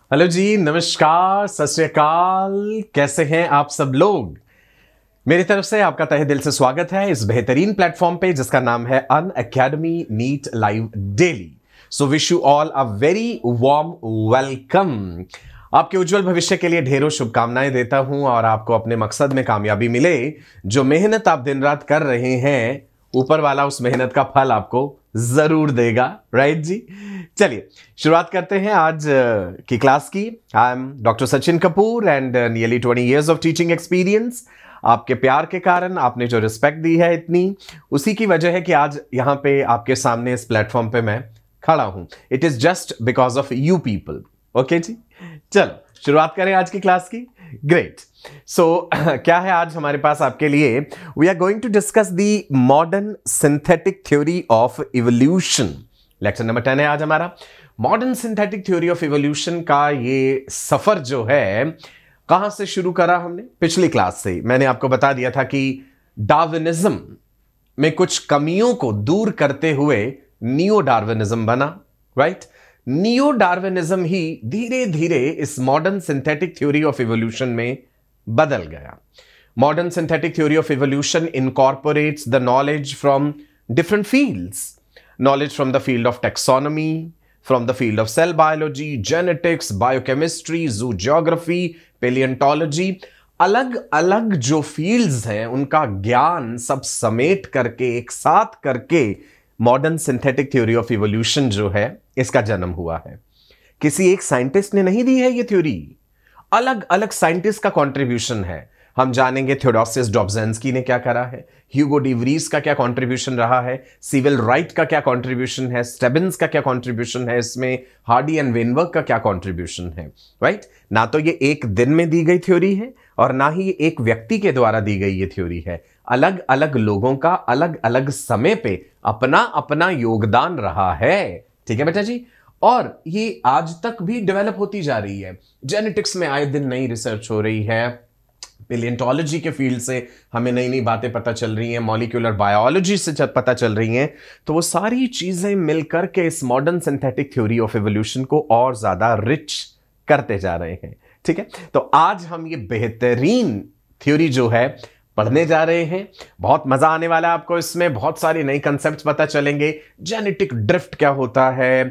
Hello जी, नमस्कार, सत श्री अकाल। कैसे हैं आप सब लोग? मेरी तरफ से आपका तहे दिल से स्वागत है इस बेहतरीन प्लेटफॉर्म पे जिसका नाम है Unacademy NEET live daily. So wish you all a very warm welcome. आपके उज्जवल भविष्य के लिए ढेरों शुभकामनाएं देता हूं और आपको अपने मकसद में कामयाबी मिले। जो मेहनत आप दिन रात कर रहे हैं, ऊपर वाला उस मेहनत का फल आपको जरूर देगा। राइट जी, चलिए शुरुआत करते हैं आज की क्लास की। I am doctor Sachin Kapoor and nearly 20 years of teaching experience. आपके प्यार के कारण, आपने जो रिस्पेक्ट दी है इतनी, उसी की वजह है कि आज यहां पे आपके सामने इस प्लेटफॉर्म पे मैं खड़ा हूं। It is just because of you people. Okay ji, चलो शुरुआत करें आज की क्लास की। ग्रेट। सो क्या है आज हमारे पास आपके लिए? We are going to discuss the modern synthetic theory of evolution. Lecture number 10 है आज हमारा। Modern synthetic theory of evolution का ये सफर जो है, कहां से शुरू करा हमने? पिछली क्लास से मैंने आपको बता दिया था कि डार्विनिज्म में कुछ कमियों को दूर करते हुए नियो डार्विनिज्म बना। राइट, नियो डार्विनिज्म ही धीरे धीरे इस modern synthetic theory of evolution में बदल गया। Modern synthetic theory of evolution incorporates the knowledge from different fields, knowledge from the field of taxonomy, from the field of cell biology, genetics, biochemistry, zoo geography, paleontology, अलग अलग जो fields हैं उनका ज्ञान सब समेट करके एक साथ करके modern synthetic theory of evolution जो है इसका जन्म हुआ है। किसी एक साइंटिस्ट ने नहीं दी है ये थ्योरी, अलग अलग साइंटिस्ट का कंट्रीब्यूशन है। हम जानेंगे थियोडोसिस डॉब्झेन्स्की ने क्या करा है, ह्यूगो डी व्रीज का क्या कंट्रीब्यूशन रहा है, सिविल राइट का क्या कंट्रीब्यूशन है, स्टेबिन्स का क्या कंट्रीब्यूशन है, इसमें हार्डी एंड वेनबर्ग का क्या कंट्रीब्यूशन है। राइट, ना तो ये एक दिन में दी गई थ्योरी है और ना ही ये एक व्यक्ति के द्वारा दी गई ये थ्योरी है। अलग अलग लोगों का अलग अलग समय पे अपना अपना योगदान रहा है। ठीक है बेटा जी, और ये आज तक भी डेवलप होती जा रही है। जेनेटिक्स में आए दिन नई रिसर्च हो रही है, पेलियोंटोलॉजी के फील्ड से हमें नई नई बातें पता चल रही हैं, मॉलिक्यूलर बायोलॉजी से पता चल रही हैं। तो वो सारी चीजें मिलकर के इस modern synthetic theory of evolution को और ज्यादा रिच करते जा रहे हैं। ठीक है, तो आज हम ये बेहतरीन थ्योरी जो है पढ़ने जा रहे हैं। बहुत मजा आने वाला है आपको इसमें, बहुत सारे नए कंसेप्ट पता चलेंगे। जेनेटिक ड्रिफ्ट क्या होता है,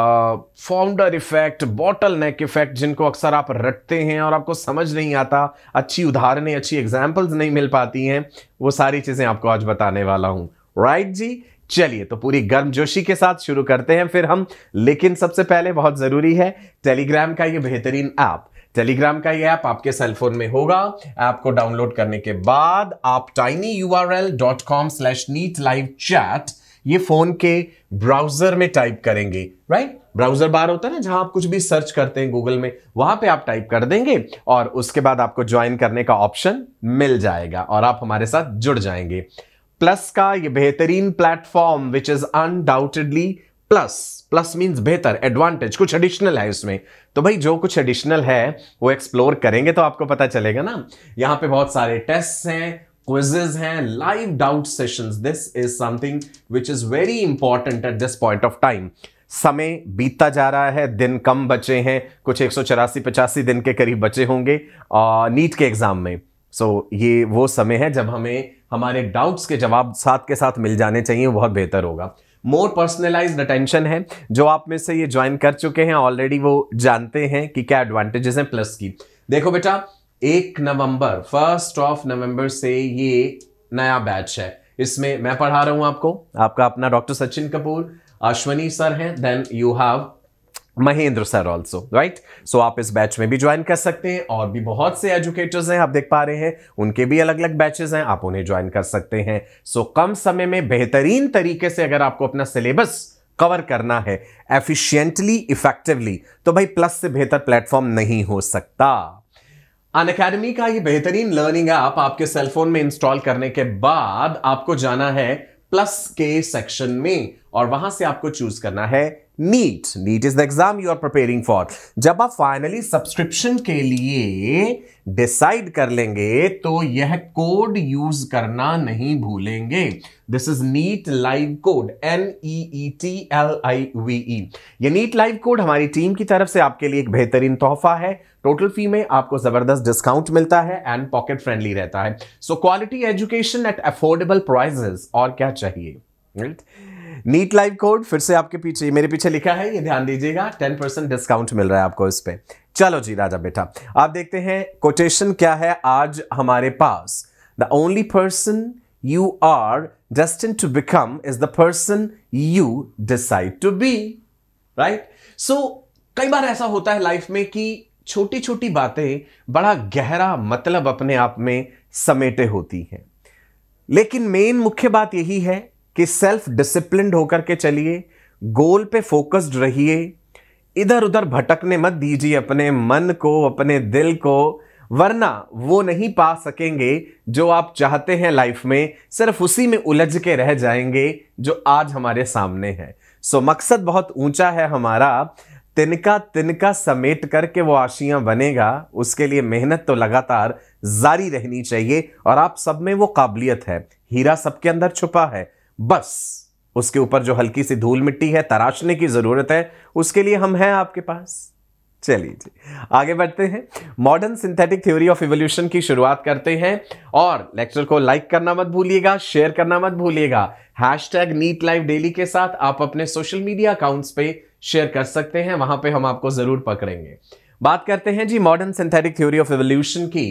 founder effect, bottleneck effect, जिनको अक्सर आप रटते हैं और आपको समझ नहीं आता, अच्छी उदाहरणें, अच्छी एग्जाम्पल्स नहीं मिल पाती हैं, वो सारी चीजें आपको आज बताने वाला हूं। राइट जी, चलिए तो पूरी गर्मजोशी के साथ शुरू करते हैं फिर हम। लेकिन सबसे पहले बहुत जरूरी है टेलीग्राम का ये बेहतरीन ऐप। टेलीग्राम का ये ऐप आपके सेलफोन में होगा। ऐप को डाउनलोड करने के बाद आप tinyurl.com/neetlivechat ये फोन के ब्राउजर में टाइप करेंगे। राइट, ब्राउजर बार होता है ना जहां आप कुछ भी सर्च करते हैं गूगल में, वहां पे आप टाइप कर देंगे और उसके बाद आपको ज्वाइन करने का ऑप्शन मिल जाएगा और आप हमारे साथ जुड़ जाएंगे। प्लस का ये बेहतरीन platform which is undoubtedly plus means बेहतर, एडवांटेज, कुछ एडिशनल है इसमें। तो भाई जो कुछ एडिशनल है वो एक्सप्लोर करेंगे तो आपको पता चलेगा ना। यहां पे बहुत सारे टेस्ट हैं, क्विजेस हैं, live doubt sessions. This is something which is very important at this point of time. समय बीतता जा रहा है, दिन कम बचे हैं, कुछ 184-85 दिन के करीब बचे होंगे नीट के एग्जाम में। सो ये वो समय है जब हमें हमारे डाउट्स के जवाब साथ के साथ मिल जाने चाहिए, वो बहुत बेहतर होगा। मोर पर्सनलाइज्ड अटेंशन है। जो आप में से ये ज्वाइन कर चुके हैं ऑलरेडी वो जानते हैं कि क्या एडवांटेजेस हैं प्लस की। देखो बेटा, 1 नवंबर से ये नया बैच है। इसमें मैं पढ़ा रहा हूं आपको, आपका अपना डॉक्टर सचिन कपूर, अश्वनी सर हैं, then you have Mahendra sir also. Right, so आप इस बैच में भी ज्वाइन कर सकते हैं और भी बहुत से एजुकेटर्स हैं, आप देख पा रहे हैं, उनके भी अलग अलग बैचेस हैं, आप उन्हें ज्वाइन कर सकते हैं। सो कम समय में बेहतरीन तरीके से अगर आपको अपना सिलेबस कवर करना है एफिशिएंटली, इफेक्टिवली, तो भाई प्लस से बेहतर प्लेटफॉर्म नहीं हो सकता। अनअकैडमी का ये बेहतरीन लर्निंग ऐप आपके सेलफोन में इंस्टॉल करने के बाद आपको जाना है प्लस के सेक्शन में और वहां से आपको चूज करना है NEET is the exam you are preparing for. जब आप फाइनली सब्सक्रिप्शन के लिए डिसाइड कर लेंगे तो यह कोड यूज करना नहीं भूलेंगे। This is NEET live code, NEETLIVE। ये नीट लाइव कोड हमारी टीम की तरफ से आपके लिए एक बेहतरीन तोहफा है। टोटल फी में आपको जबरदस्त डिस्काउंट मिलता है एंड पॉकेट फ्रेंडली रहता है। So quality education at affordable prices, और क्या चाहिए, राइट? नीट लाइव कोड फिर से आपके पीछे, मेरे पीछे लिखा है, ये ध्यान दीजिएगा, 10% डिस्काउंट मिल रहा है आपको इस पे। चलो जी राजा बेटा, आप देखते हैं कोटेशन क्या है आज हमारे पास। The only person you are destined to become is the person you decide to be, right? So कई बार ऐसा होता है लाइफ में कि छोटी छोटी बातें बड़ा गहरा मतलब अपने आप में समेटे होती हैं, लेकिन मेन मुख्य बात यही है कि सेल्फ डिसिप्लिन्ड होकर के चलिए, गोल पे फोकस्ड रहिए, इधर उधर भटकने मत दीजिए अपने मन को, अपने दिल को, वरना वो नहीं पा सकेंगे जो आप चाहते हैं लाइफ में, सिर्फ उसी में उलझ के रह जाएंगे जो आज हमारे सामने है। सो मकसद बहुत ऊंचा है हमारा, तिनका तिनका समेट करके वो आशियां बनेगा, उसके लिए मेहनत तो लगातार जारी रहनी चाहिए। और आप सब में वो काबिलियत है, हीरा सबके अंदर छुपा है, बस उसके ऊपर जो हल्की सी धूल मिट्टी है तराशने की जरूरत है, उसके लिए हम हैं आपके पास। चलिए जी आगे बढ़ते हैं, modern synthetic theory of evolution की शुरुआत करते हैं। और लेक्चर को लाइक करना मत भूलिएगा, शेयर करना मत भूलिएगा। #NEETLIVE डेली के साथ आप अपने सोशल मीडिया अकाउंट्स पे शेयर कर सकते हैं, वहां पे हम आपको जरूर पकड़ेंगे। बात करते हैं जी modern synthetic theory of evolution की।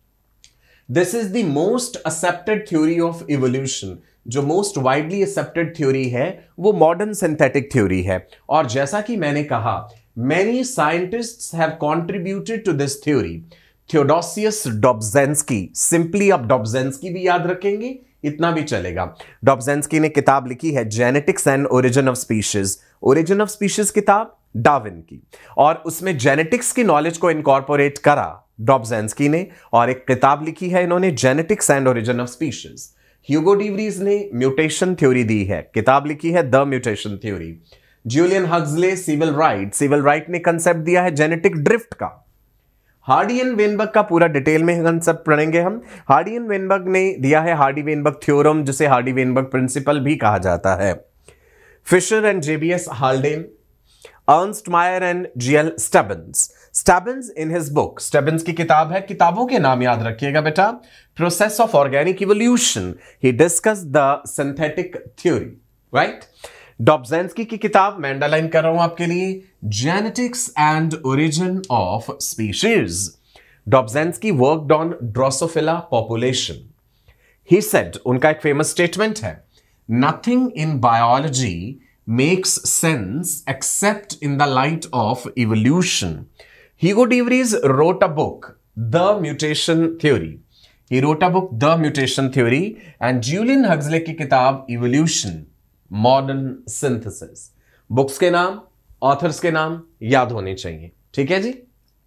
This is the most accepted theory of evolution. जो मोस्ट वाइडली एक्सेप्टेड थ्योरी है वो मॉडर्न सिंथेटिक थ्योरी है। और जैसा कि मैंने कहा, many scientists have contributed to this theory. Theodosius Dobzhansky, simply आप डॉब्जेंस्की भी याद रखेंगे, इतना भी चलेगा। डॉब्जेंस्की ने किताब लिखी है genetics and origin of species. Origin of species किताब डार्विन की, और उसमें जेनेटिक्स की नॉलेज को इनकॉर्पोरेट करा डॉब्जेंस्की ने, और एक किताब लिखी है इन्होंने genetics and origin of species. Hugo de Vries ने म्यूटेशन थ्योरी दी है, किताब लिखी है the mutation theory. Julian Huxley Sewall Wright ने कंसेप्ट दिया है जेनेटिक ड्रिफ्ट का। हार्डी एंड वेनबर्ग का पूरा डिटेल में कंसेप्ट पढ़ेंगे हम। हार्डी एंड वेनबर्ग ने दिया है हार्डी वेनबर्ग थ्योरम, जिसे हार्डी वेनबर्ग प्रिंसिपल भी कहा जाता है। Fisher and JBS Haldane, Ernst Mayr and GL Stebbins in his book, Stebbins की किताब है, किताबों के नाम याद रखिएगा बेटा। Process of organic evolution, he discuss the synthetic theory, right. Dobzhansky की किताब मैं अंडरलाइन कर रहा हूं आपके लिए, genetics and origin of species. Dobzhansky worked on Drosophila population. He said, उनका एक फेमस स्टेटमेंट है, nothing in biology makes sense except in the light of evolution. Hugo de Vries wrote a book the mutation theory, he wrote a book the mutation theory. And Julian Huxley की किताब evolution modern synthesis. Books के नाम, authors के नाम याद होने चाहिए, ठीक है जी।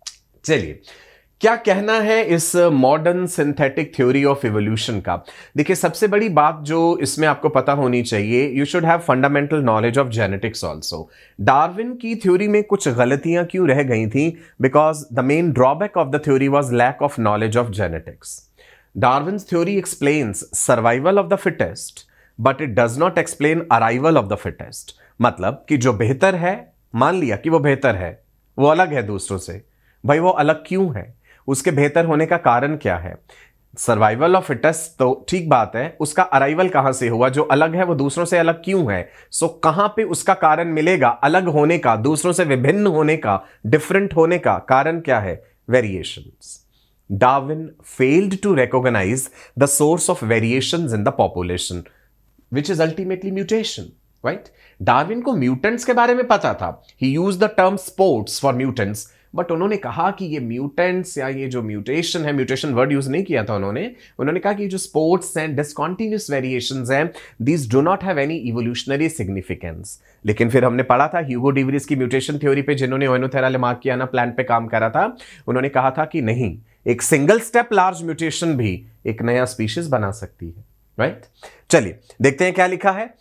चलिए क्या कहना है इस modern synthetic theory of evolution का। देखिए सबसे बड़ी बात जो इसमें आपको पता होनी चाहिए, you should have fundamental knowledge of genetics also. Darwin की थ्योरी में कुछ गलतियां क्यों रह गई थी, because the main drawback of the theory was lack of knowledge of genetics. Darwin's theory explains survival of the fittest, but it does not explain arrival of the fittest. मतलब कि जो बेहतर है, मान लिया कि वो बेहतर है, वो अलग है दूसरों से, भाई वो अलग क्यों है, उसके बेहतर होने का कारण क्या है। सर्वाइवल ऑफ फिटेस्ट तो ठीक बात है, उसका अराइवल कहां से हुआ, जो अलग है वो दूसरों से अलग क्यों है। सो कहां पे उसका कारण मिलेगा अलग होने का, दूसरों से विभिन्न होने का, डिफरेंट होने का कारण क्या है, variations. Darwin failed to recognise the source of variations in the population, which is ultimately mutation, right? Darwin को म्यूटेंट्स के बारे में पता था, he used the term sports for mutants, but उन्होंने कहा कि ये म्यूटेंट्स या ये जो म्यूटेशन है, म्यूटेशन वर्ड यूज नहीं किया था उन्होंने कहा कि जो स्पोर्ट्स हैं, डिसकंटिन्यूअस वेरिएशंस हैं, these do not have any evolutionary significance। लेकिन फिर हमने पढ़ा था ह्यूगो डीवरीज की म्यूटेशन थ्योरी पे, जिन्होंने ओइनोथेरा लेमार्कियाना प्लांट पे काम करा था, उन्होंने कहा था कि नहीं, एक सिंगल स्टेप लार्ज म्यूटेशन भी एक नया स्पीशीज बना सकती है, राइट। चलिए देखते हैं क्या लिखा है।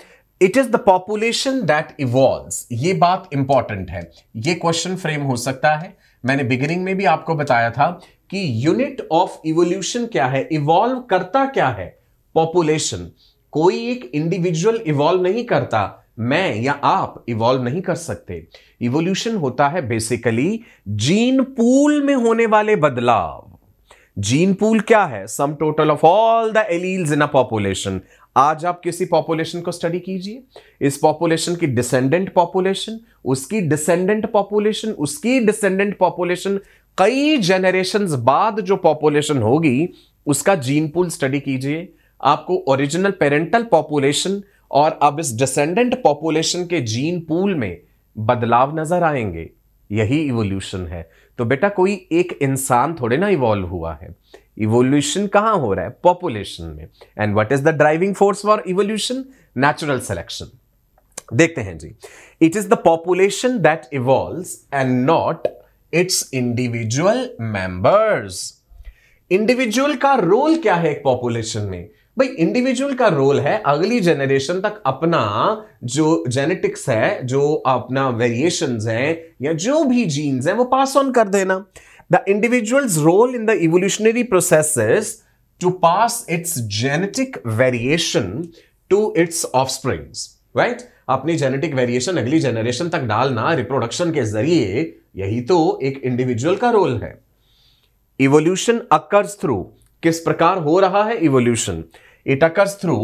It is the population that evolves. ये बात इंपॉर्टेंट है, ये क्वेश्चन फ्रेम हो सकता है। मैंने बिगिनिंग में भी आपको बताया था कि यूनिट ऑफ इवोल्यूशन क्या है, इवॉल्व करता क्या है, पॉपुलेशन। कोई एक इंडिविजुअल इवॉल्व नहीं करता, मैं या आप इवॉल्व नहीं कर सकते। इवोल्यूशन होता है बेसिकली जीन पूल में होने वाले बदलाव। जीन पूल क्या है, sum total of all the alleles in a population. आज आप किसी पॉपुलेशन को स्टडी कीजिए, इस पॉपुलेशन की डिसेंडेंट पॉपुलेशन, उसकी डिसेंडेंट पॉपुलेशन, उसकी डिसेंडेंट पॉपुलेशन, कई जनरेशंस बाद जो पॉपुलेशन होगी उसका जीन पूल स्टडी कीजिए, आपको ओरिजिनल पेरेंटल पॉपुलेशन और अब इस डिसेंडेंट पॉपुलेशन के जीन पूल में बदलाव नजर आएंगे। यही इवोल्यूशन है। तो बेटा कोई एक इंसान थोड़े ना इवॉल्व हुआ है, इवोल्यूशन कहां हो रहा है, पॉपुलेशन में। And what is the driving force for evolution, natural selection. देखते हैं जी, it is the population that evolves and not its individual members. Individual का रोल क्या है एक पॉपुलेशन में? भाई इंडिविजुअल का रोल है अगली जनरेशन तक अपना जो जेनेटिक्स है, जो अपना वेरिएशंस हैं या जो भी जीन्स हैं वो पास ऑन कर देना। The individual's role in the evolutionary process is to pass its genetic variation to its offsprings, right. अपनी जेनेटिक वेरिएशन अगली जनरेशन तक डालना रिप्रोडक्शन के जरिए, यही तो एक इंडिविजुअल का रोल है। इवोल्यूशन अकर्स थ्रू, किस प्रकार हो रहा है evolution? It occurs through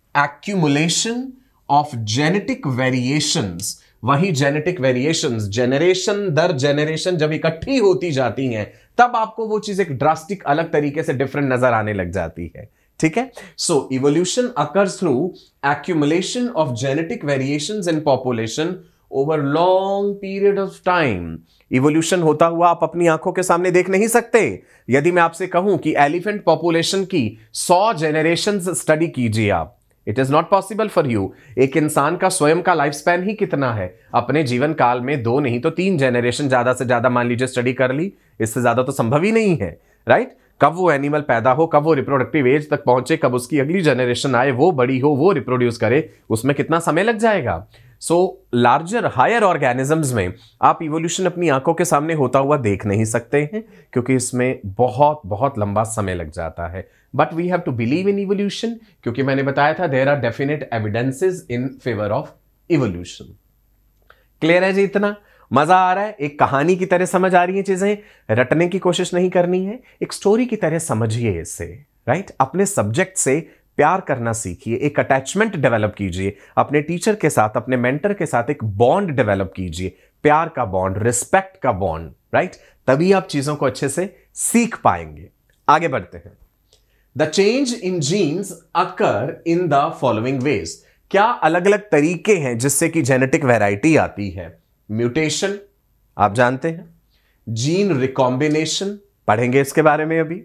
accumulation of genetic variations. वही जेनेटिक वेरिएशंस जनरेशन दर जनरेशन जब इकट्ठी होती जाती हैं तब आपको वो चीज एक ड्रास्टिक अलग तरीके से डिफरेंट नजर आने लग जाती है, ठीक है। So evolution occurs through accumulation of genetic variations in population over long period of time. Evolution होता हुआ आप अपनी आंखों के सामने देख नहीं सकते। यदि मैं आपसे कहूं कि एलिफेंट पॉपुलेशन की 100 जनरेशंस स्टडी कीजिए आप, it is not possible for you. एक इंसान का स्वयं का लाइफ स्पैन ही कितना है, अपने जीवन काल में 2 नहीं तो 3 जनरेशन ज्यादा से ज्यादा मान लीजिए स्टडी कर ली, इससे ज्यादा तो संभव ही नहीं है, राइट। कब वो एनिमल पैदा हो, कब वो रिप्रोडक्टिव एज तक पहुंचे, कब उसकी अगली जनरेशन आए, वो बड़ी हो, वो रिप्रोड्यूस करे, उसमें कितना समय लग जाएगा। सो लार्जर हायर ऑर्गेनिजम्स में आप इवोल्यूशन अपनी आंखों के सामने होता हुआ देख नहीं सकते हैं क्योंकि इसमें बहुत बहुत लंबा समय लग जाता है। But we have to believe in evolution, क्योंकि मैंने बताया था there are definite evidences in favour of evolution. Clear है जी? इतना मजा आ रहा है? एक कहानी की तरह समझ आ रही है चीजें, रटने की कोशिश नहीं करनी है, एक स्टोरी की तरह समझिए इसे, राइट। अपने सब्जेक्ट से प्यार करना सीखिए, एक अटैचमेंट डेवलप कीजिए अपने टीचर के साथ, अपने मेंटर के साथ एक बॉन्ड डेवलप कीजिए, प्यार का बॉन्ड, रिस्पेक्ट का बॉन्ड, राइट। तभी आप चीजों को अच्छे से सीख पाएंगे। आगे बढ़ते हैं। The change in genes occur in the following ways. क्या अलग अलग तरीके हैं जिससे कि जेनेटिक वैरायटी आती है? म्यूटेशन आप जानते हैं, जीन रिकॉम्बिनेशन पढ़ेंगे इसके बारे में अभी,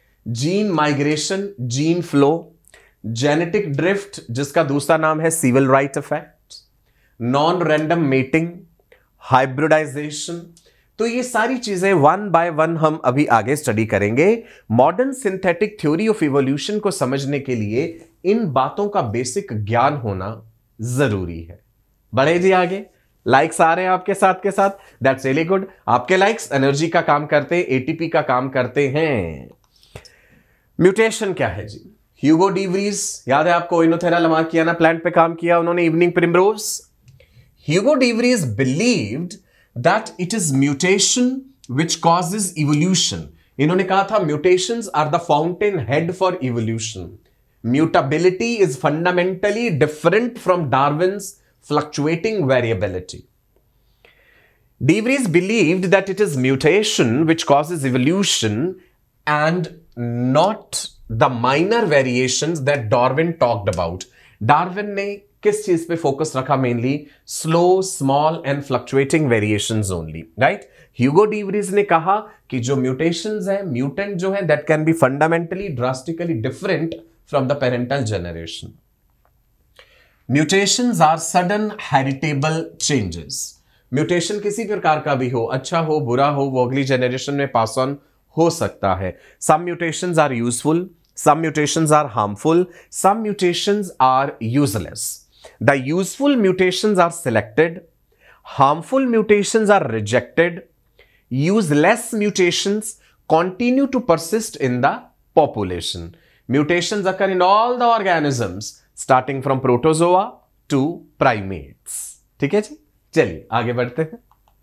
gene migration, gene flow, genetic drift जिसका दूसरा नाम है Sewall Wright effect, non random mating, hybridisation. तो ये सारी चीजें वन बाय वन हम अभी आगे स्टडी करेंगे। Modern synthetic theory of evolution को समझने के लिए इन बातों का बेसिक ज्ञान होना जरूरी है। बढ़े जी आगे। लाइक्स आ रहे हैं आपके साथ के साथ, दैट्स रियली गुड। आपके लाइक्स एनर्जी का काम करते हैं, एटीपी का काम करते हैं। म्यूटेशन क्या है जी? ह्यूगो डीवरीज याद है आपको, इनोथेरा लमार्कियाना प्लांट पे काम किया उन्होंने, evening primrose. Hugo de Vries believed that it is mutation which causes evolution. इन्होंने कहा था mutations are the fountainhead for evolution. Mutability is fundamentally different from Darwin's fluctuating variability. De Vries believed that it is mutation which causes evolution and not the minor variations that Darwin talked about. Darwin ने किस चीज पे focus रखा? Mainly slow, small and fluctuating variations only, right. Hugo de Vries ने कहा कि जो mutations है, म्यूटेंट जो है, that can be fundamentally drastically different from the parental generation. Mutations are sudden heritable changes. Mutation किसी प्रकार का भी हो, अच्छा हो बुरा हो, वो अगली जनरेशन में पास ऑन हो सकता है। Some mutations are useful, some mutations are harmful, some mutations are useless. The useful mutations are selected, harmful mutations are rejected, useless mutations continue to persist in the population. Mutations occur in all the organisms starting from protozoa to primates. ठीक है जी, चलिए आगे बढ़ते हैं.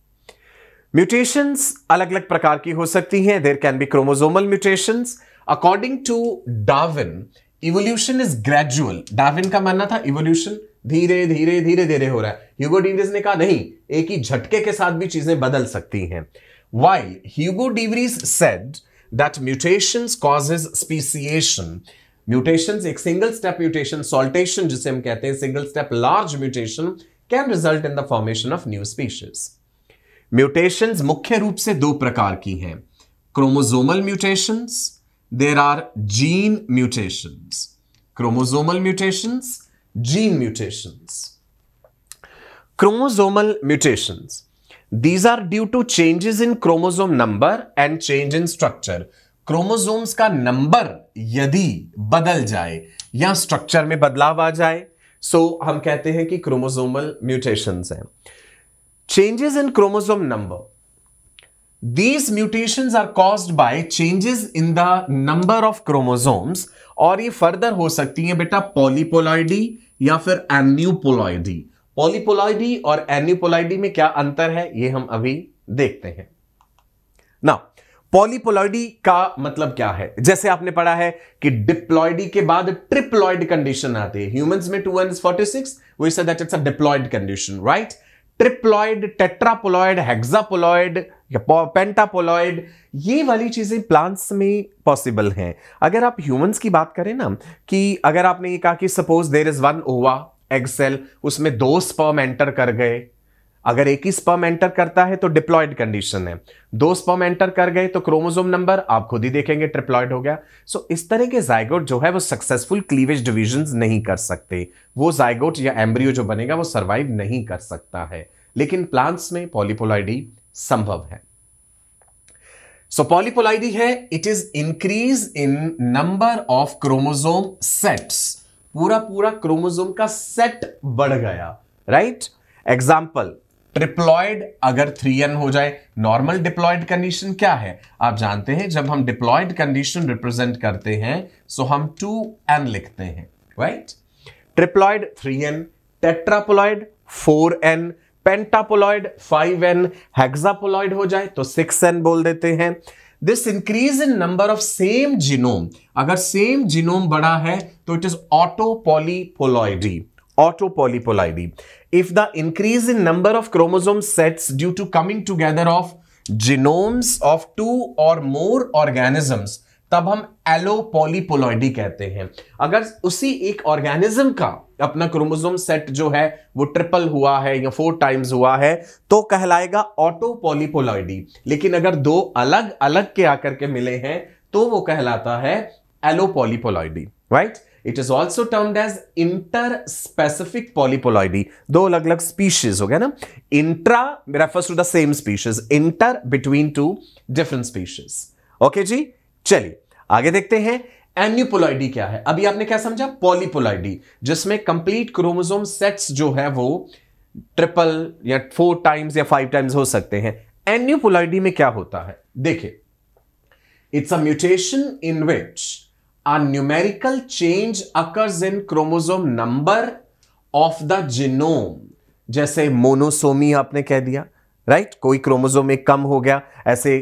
Mutations अलग अलग प्रकार की हो सकती हैं. There can be chromosomal mutations. According to Darwin, evolution is gradual. Darwin का मानना था इवोल्यूशन धीरे धीरे धीरे धीरे हो रहा है. ह्यूगो डीवरीज ने कहा नहीं, एक ही झटके के साथ भी चीजें बदल सकती हैं. While Hugo de Vries said that mutations causes speciation, mutations एक single step mutation, saltation जिसे हम कहते हैं, single step large mutation can result in the formation of new species. Mutations मुख्य रूप से दो प्रकार की हैं. Chromosomal mutations, there are gene mutations. Chromosomal mutations, gene mutations. Chromosomal mutations. These are due to changes in chromosome number and change in structure. Chromosomes का नंबर यदि बदल जाए या स्ट्रक्चर में बदलाव आ जाए, सो हम कहते हैं कि chromosomal mutations हैं. Changes in chromosome number. These mutations are caused by changes in the number of chromosomes, और ये फर्दर हो सकती हैं बेटा पॉलीपोलॉइडी या फिर एन्यूपोलॉइडी. पॉलीपोलॉइडी और एन्यूपोलॉइडी में क्या अंतर है ये हम अभी देखते हैं. नाउ पॉलीपोलॉइडी का मतलब क्या है? जैसे आपने पढ़ा है कि डिप्लॉइडी के बाद ट्रिप्लॉइड कंडीशन आती है. ह्यूमंस में 2 1 is 46, we say that it's a diploid condition, right? Triploid, tetraploid, hexaploid या पेंटापोलॉइड, ये वाली चीजें प्लांट्स में पॉसिबल हैं. अगर आप ह्यूमंस की बात करें ना, कि अगर आपने ये कहा कि suppose there is one ova egg cell, उसमें 2 स्पर्म एंटर कर गए. अगर एक ही स्पर्म एंटर करता है तो डिप्लॉइड कंडीशन है. 2 स्पर्म एंटर कर गए तो क्रोमोसोम नंबर आप खुद ही देखेंगे ट्रिप्लॉइड हो गया. सो इस तरह के जाइगोट जो है वो सक्सेसफुल क्लीवेज डिविजन्स नहीं कर सकते. वो जाइगोट या एम्ब्रियो जो बनेगा वो सर्वाइव नहीं कर सकता है. लेकिन प्लांट्स में पॉलीपोलॉइडी संभव है. सो पॉलीपोलॉइडी है, it is increase in number of chromosome sets. पूरा पूरा क्रोमोसोम का सेट बढ़ गया, राइट? एग्जाम्पल, ट्रिप्लॉइड अगर 3n हो जाए. नॉर्मल डिप्लॉइड कंडीशन क्या है आप जानते हैं? जब हम डिप्लॉइड कंडीशन रिप्रेजेंट करते हैं सो हम 2n लिखते हैं, right? Triploid 3n, टेट्रापोलॉइड 4n, पेंटापोलॉइड 5n, हेक्सापोलॉइड हो जाए तो 6n बोल देते हैं. This increase in number of same genome. अगर सेम जीनोम बड़ा है तो it is autopolyploidy. Autopolypolydy. If the increase in number of chromosome sets due to coming together of genomes of 2 or more organisms, तब हम एलोपॉलीपोलॉइडी कहते हैं. अगर उसी एक ऑर्गेनिज्म का अपना क्रोमोसोम सेट जो है वो ट्रिपल हुआ है या 4 टाइम्स हुआ है तो कहलाएगा ऑटोपॉलीपोलॉइडी. लेकिन अगर 2 अलग अलग के आकर के मिले हैं तो वो कहलाता है allopolyploidy, right? It is also termed as interspecific polyploidy. 2 अलग अलग species हो गया ना. Intra refers to the same species. Inter between 2 different species. Okay जी, चलिए आगे देखते हैं. एन्यूपोलॉइडी क्या है? अभी आपने क्या समझा? पॉलीपोलॉइडी, जिसमें कंप्लीट क्रोमोसोम सेट्स जो है वो ट्रिपल या 4 टाइम्स या 5 टाइम्स हो सकते हैं. एन्यूपोलॉइडी में क्या होता है? देखिए, it's a mutation in which a numerical change occurs in chromosome number of the genome. जैसे मोनोसोमी आपने कह दिया, राइट? कोई क्रोमोसोम एक कम हो गया, ऐसे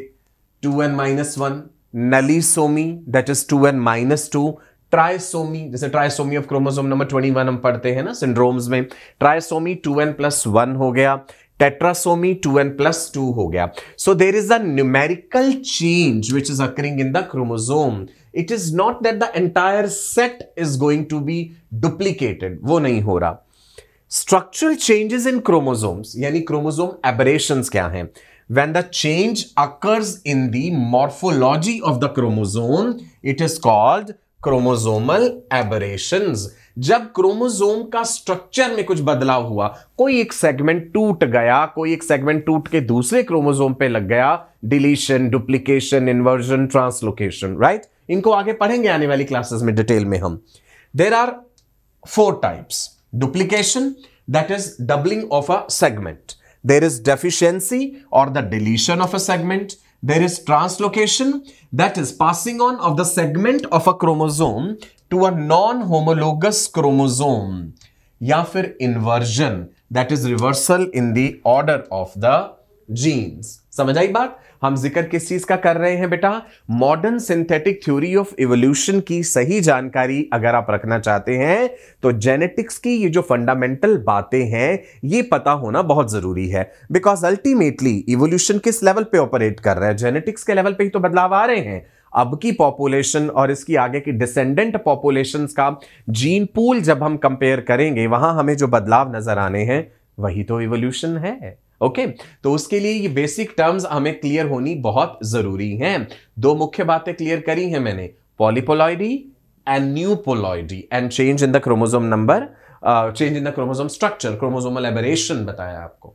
2n-1. Nullisomy that is 2n-2. Trisomy, जैसे ट्राइसोमी ऑफ क्रोमोसोम नंबर 21 हम पढ़ते हैं ना सिंड्रोम्स में. ट्राइसोमी 2n+1 हो गया. टेट्रासोमी 2n+2 हो गया. So there is a numerical change which is occurring in the chromosome. It is not that the entire set is going to be duplicated. वो नहीं हो रहा. Structural changes in chromosomes, यानी chromosome aberrations क्या हैं? When the change occurs in the morphology of the chromosome, it is called chromosomal aberrations. जब chromosome का structure में कुछ बदलाव हुआ, कोई एक सेगमेंट टूट गया, कोई एक सेगमेंट टूट के दूसरे क्रोमोसोम पे लग गया, deletion, duplication, inversion, translocation, right? इनको आगे पढ़ेंगे आने वाली क्लासेस में डिटेल में हम. There are 4 types. Duplication, that is doubling of a segment. There is deficiency or the deletion of a segment. There is translocation, that is passing on of the segment of a chromosome to a non-homologous chromosome. या फिर inversion, that is reversal in the order of the genes. समझ आई बात? हम जिक्र किस चीज का कर रहे हैं बेटा? Modern synthetic theory of evolution की सही जानकारी अगर आप रखना चाहते हैं तो जेनेटिक्स की ये जो फंडामेंटल बातें हैं ये पता होना बहुत जरूरी है, बिकॉज अल्टीमेटली इवोल्यूशन किस लेवल पे ऑपरेट कर रहा है? जेनेटिक्स के लेवल पे ही तो बदलाव आ रहे हैं। अब की पॉपुलेशन और इसकी आगे की डिसेंडेंट पॉपुलेशंस का जीन पूल जब हम कंपेयर करेंगे वहां हमें जो बदलाव नजर आने हैं वही तो इवोल्यूशन है। ओके तो उसके लिए ये बेसिक टर्म्स हमें क्लियर होनी बहुत जरूरी हैं। दो मुख्य बातें क्लियर करी हैं मैंने, polyploidy and aneuploidy and change in the chromosome number, change in the chromosome structure, chromosomal aberration बताया आपको।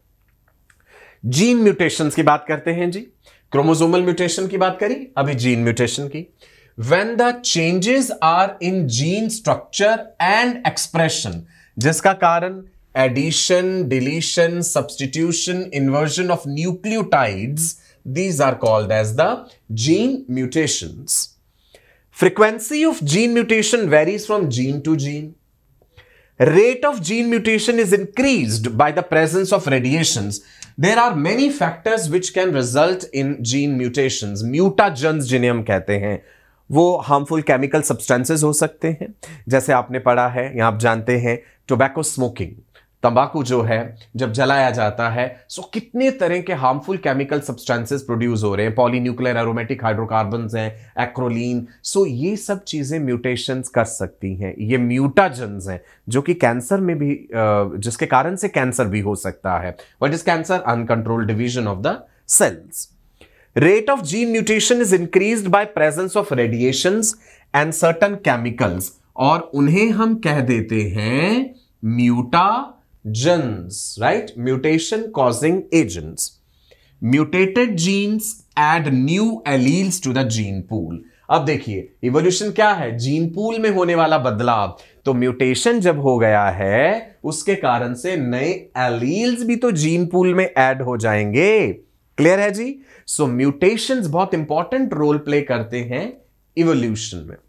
जीन म्यूटेशंस की बात करते हैं जी। क्रोमोसोमल म्यूटेशन की बात करी, अभी जीन म्यूटेशन की। When the changes are in gene structure and expression, जिसका कारण addition, deletion, substitution, inversion of nucleotides, these are called as the gene mutations. Frequency of gene mutation varies from gene to gene. Rate of gene mutation is increased by the presence of radiations. There are many factors which can result in gene mutations. Mutagens जिन्हें हम कहते हैं वो harmful chemical substances हो सकते हैं, जैसे आपने पढ़ा है या आप जानते हैं टोबैको स्मोकिंग, तंबाकू जो है जब जलाया जाता है सो कितने तरह के हार्मफुल केमिकल सब्सटेंसेस प्रोड्यूस हो रहे हैं, पॉलीन्यूक्लियर एरोमेटिक हाइड्रोकार्बन्स हैं, एक्रोलीन, सो ये सब चीजें म्यूटेशंस कर सकती हैं। ये म्यूटाजेंस हैं जो कि कैंसर में भी जिसके कारण से कैंसर भी हो सकता है। What is cancer? Uncontrolled division of the cells. Rate of gene mutation is increased by presence of radiations and certain chemicals, और उन्हें हम कह देते हैं mutagens, right? Mutation causing agents. Mutated genes add new alleles to the gene pool. अब देखिए evolution क्या है? जीन पूल में होने वाला बदलाव। तो म्यूटेशन जब हो गया है उसके कारण से नए एलील्स भी तो जीन पूल में ऐड हो जाएंगे। क्लियर है जी? सो म्यूटेशंस बहुत इंपॉर्टेंट रोल प्ले करते हैं इवोल्यूशन में।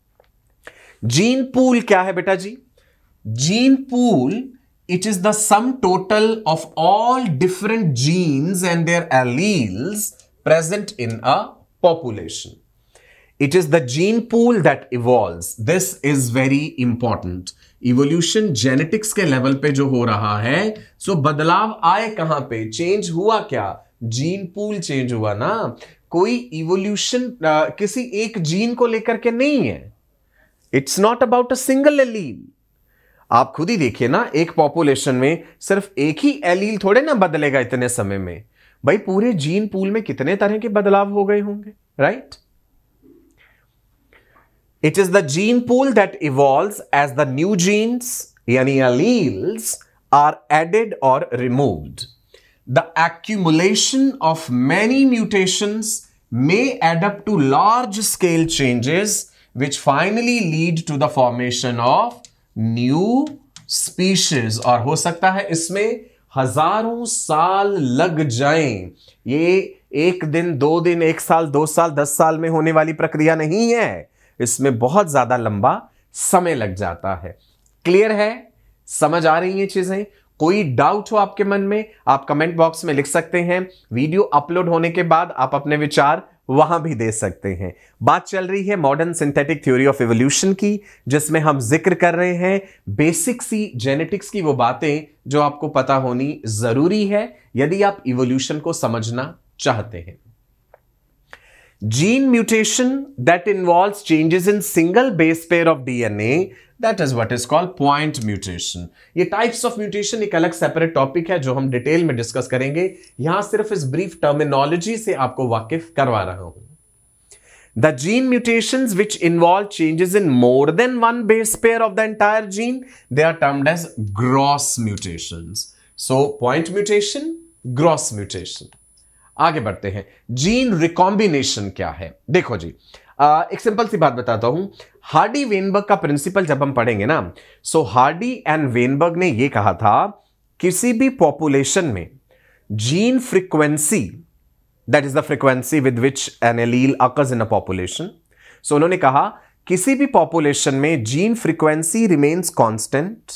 जीन पूल क्या है बेटा जी? Gene pool, it is the sum total of all different genes and their alleles present in a population. It is the gene pool that evolves. This is very important. Evolution genetics के level पे जो हो रहा है सो बदलाव आए कहां पे? चेंज हुआ क्या? जीन पूल चेंज हुआ ना। कोई इवोल्यूशन किसी एक जीन को लेकर के नहीं है। It's not about a single allele. आप खुद ही देखिए ना, एक पॉपुलेशन में सिर्फ एक ही एलील थोड़े ना बदलेगा इतने समय में। भाई पूरे जीन पूल में कितने तरह के बदलाव हो गए होंगे, right? It is the gene pool that evolves as the new genes यानी एलील्स आर एडेड और removed. The accumulation of many mutations may add up to large scale changes which finally lead to the formation of new species। और हो सकता है इसमें हजारों साल लग जाएं। ये एक दिन, 2 दिन, 1 साल, 2 साल, 10 साल में होने वाली प्रक्रिया नहीं है। इसमें बहुत ज्यादा लंबा समय लग जाता है। क्लियर है? समझ आ रही हैं चीजें? कोई डाउट हो आपके मन में आप कमेंट बॉक्स में लिख सकते हैं। वीडियो अपलोड होने के बाद आप अपने विचार वहां भी दे सकते हैं। बात चल रही है modern synthetic theory of evolution की, जिसमें हम जिक्र कर रहे हैं बेसिक सी जेनेटिक्स की वो बातें जो आपको पता होनी जरूरी है यदि आप इवोल्यूशन को समझना चाहते हैं। Gene mutation that involves changes in single base pair of DNA, that is what is called point mutation. ये types of mutation एक अलग separate topic है जो हम डिटेल में डिस्कस करेंगे। यहां सिर्फ इस brief terminology से आपको वाकिफ करवा रहा हूं। The gene mutations which involve changes in more than one base pair of the entire gene, they are termed as gross mutations. So point mutation, gross mutation। आगे बढ़ते हैं। जीन रिकॉम्बिनेशन क्या है? देखो जी, एक सिंपल सी बात बताता हूं, हार्डी वेनबर्ग का प्रिंसिपल जब हम पढ़ेंगे ना, सो हार्डी एंड वेनबर्ग ने यह कहा था किसी भी पॉपुलेशन में gene frequency, that is the frequency with which an allele occurs in a population, so उन्होंने कहा किसी भी पॉपुलेशन में gene frequency remains constant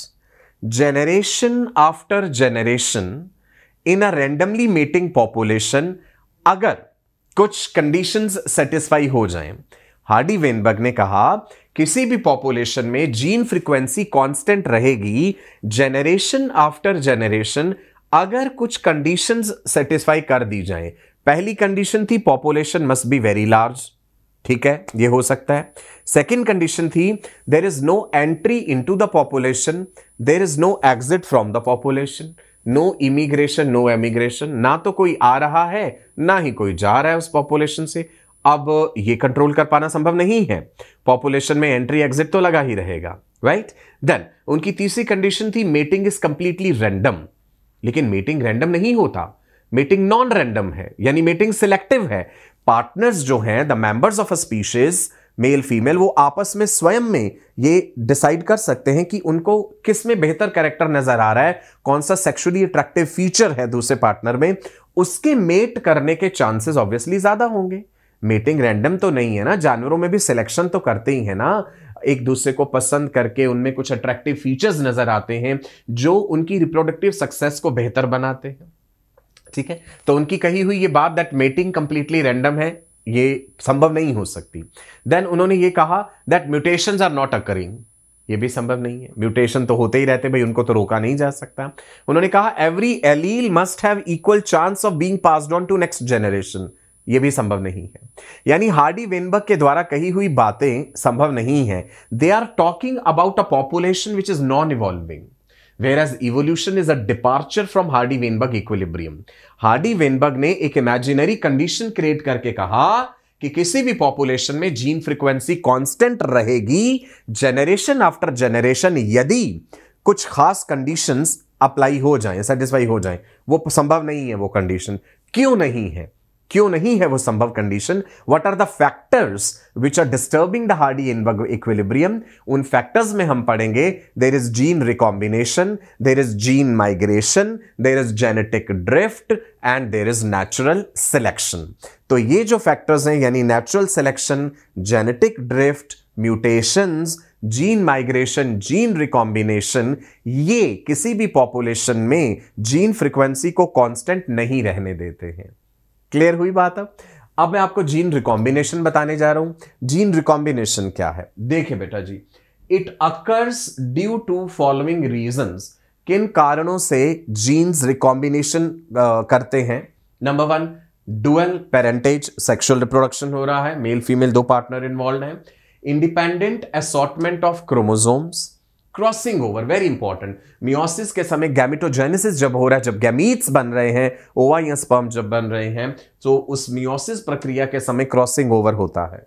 generation after generation in a randomly mating population, अगर कुछ कंडीशंस सेटिस्फाई हो जाएं। हार्डी वेनबर्ग ने कहा किसी भी पॉपुलेशन में जीन फ्रीक्वेंसी कांस्टेंट रहेगी जनरेशन आफ्टर जनरेशन, अगर कुछ कंडीशंस सेटिस्फाई कर दी जाएं। पहली कंडीशन थी population must be very large, ठीक है, यह हो सकता है। सेकेंड कंडीशन थी there is no entry into the population, there is no exit from the population, no immigration no emigration, ना तो कोई आ रहा है ना ही कोई जा रहा है उस पॉपुलेशन से। अब ये कंट्रोल कर पाना संभव नहीं है, पॉपुलेशन में एंट्री एग्जिट तो लगा ही रहेगा, राइट। देन उनकी तीसरी कंडीशन थी मेटिंग इज कंप्लीटली रैंडम, लेकिन मेटिंग रैंडम नहीं होता, मेटिंग नॉन रैंडम है, यानी मेटिंग सिलेक्टिव है। पार्टनर्स जो हैं, the members of a species, male female, वो आपस में स्वयं में ये डिसाइड कर सकते हैं कि उनको किस में बेहतर कैरेक्टर नजर आ रहा है, कौन सा सेक्सुअली अट्रैक्टिव फीचर है दूसरे पार्टनर में, उसके मेट करने के चांसेस ऑब्वियसली ज्यादा होंगे। मेटिंग रैंडम तो नहीं है ना, जानवरों में भी सिलेक्शन तो करते ही है ना, एक दूसरे को पसंद करके उनमें कुछ अट्रैक्टिव फीचर्स नजर आते हैं जो उनकी रिप्रोडक्टिव सक्सेस को बेहतर बनाते हैं, ठीक है। तो उनकी कही हुई ये बात दैट मेटिंग कंप्लीटली रैंडम है, ये संभव नहीं हो सकती। देन उन्होंने ये कहा that mutations are not occurring, ये भी संभव नहीं है, म्यूटेशन तो होते ही रहते भाई, उनको तो रोका नहीं जा सकता। उन्होंने कहा every allele must have equal chance of being passed on to next generation, ये भी संभव नहीं है। यानी हार्डी वेनबर्ग के द्वारा कही हुई बातें संभव नहीं है। They are talking about a population which is non evolving, whereas evolution is a departure from Hardy-Weinberg equilibrium. Hardy-Weinberg ने एक इमेजिनरी कंडीशन क्रिएट करके कहा कि किसी भी पॉपुलेशन में जीन फ्रीक्वेंसी कांस्टेंट रहेगी जनरेशन आफ्टर जनरेशन, यदि कुछ खास कंडीशंस अप्लाई हो जाएं, सेटिस्फाई हो जाएं। वो संभव नहीं है वो कंडीशन। क्यों नहीं है, क्यों नहीं है वो संभव condition? What are the factors which are disturbing the Hardy Weinberg equilibrium? उन फैक्टर्स में हम पढ़ेंगे there is gene recombination, there is gene migration, there is genetic drift and there is natural selection. तो ये जो फैक्टर्स हैं, यानी natural selection, genetic drift, mutations, gene migration, gene recombination, ये किसी भी पॉपुलेशन में जीन फ्रीक्वेंसी को कांस्टेंट नहीं रहने देते हैं। क्लियर हुई बात? अब मैं आपको जीन रिकॉम्बिनेशन बताने जा रहा हूं। जीन रिकॉम्बिनेशन क्या है? देखिए बेटा जी, it occurs due to following reasons. किन कारणों से जीन्स रिकॉम्बिनेशन करते हैं? Number 1, dual parentage, sexual reproduction हो रहा है, मेल फीमेल दो पार्टनर इन्वॉल्व हैं। Independent assortment of chromosomes, crossing over, very important. Meiosis के समय गैमेटोजेनेसिस जब हो रहा है, जब गैमीट्स बन रहे हैं, ओवा या स्पर्म जब बन रहे हैं, तो उस मियोसिस प्रक्रिया के समय क्रॉसिंग ओवर होता है।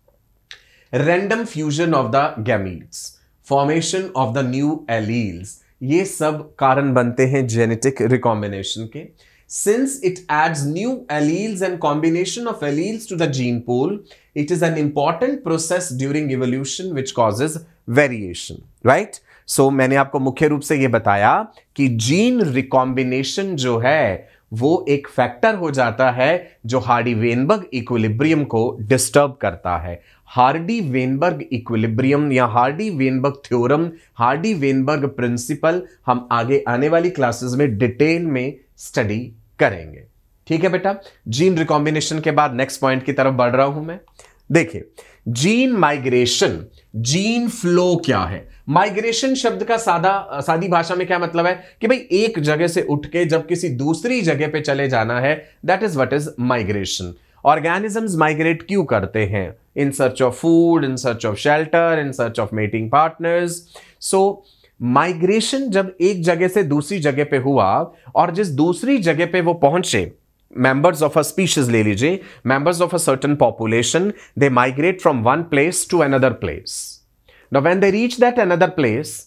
Random fusion of the gametes, formation of the new alleles, ये सब कारण बनते हैं जेनेटिक रिकॉम्बिनेशन के। Since it adds new alleles and combination of alleles to the gene pool, it is an important process during evolution which causes variation, right? So मैंने आपको मुख्य रूप से ये बताया कि जीन रिकॉम्बिनेशन जो है वो एक फैक्टर हो जाता है जो हार्डी-वेनबर्ग इक्विलिब्रियम को डिस्टर्ब करता है। हार्डी-वेनबर्ग इक्विलिब्रियम या हार्डी-वेनबर्ग थ्योरम, हार्डी-वेनबर्ग प्रिंसिपल हम आगे आने वाली क्लासेस में डिटेल में स्टडी करेंगे। ठीक है बेटा। जीन रिकॉम्बिनेशन के बाद नेक्स्ट पॉइंट की तरफ बढ़ रहा हूं मैं। देखिए, जीन माइग्रेशन, जीन फ्लो क्या है? माइग्रेशन शब्द का सादी भाषा में क्या मतलब है कि भाई एक जगह से उठ के जब किसी दूसरी जगह पे चले जाना है, that is what is migration. Organisms migrate क्यों करते हैं? In search of food, in search of shelter, in search of mating partners. So migration जब एक जगह से दूसरी जगह पे हुआ और जिस दूसरी जगह पे वो पहुंचे, members of a species ले लीजिए, members of a certain population, they migrate from one place to another place. Now when they reach that another place,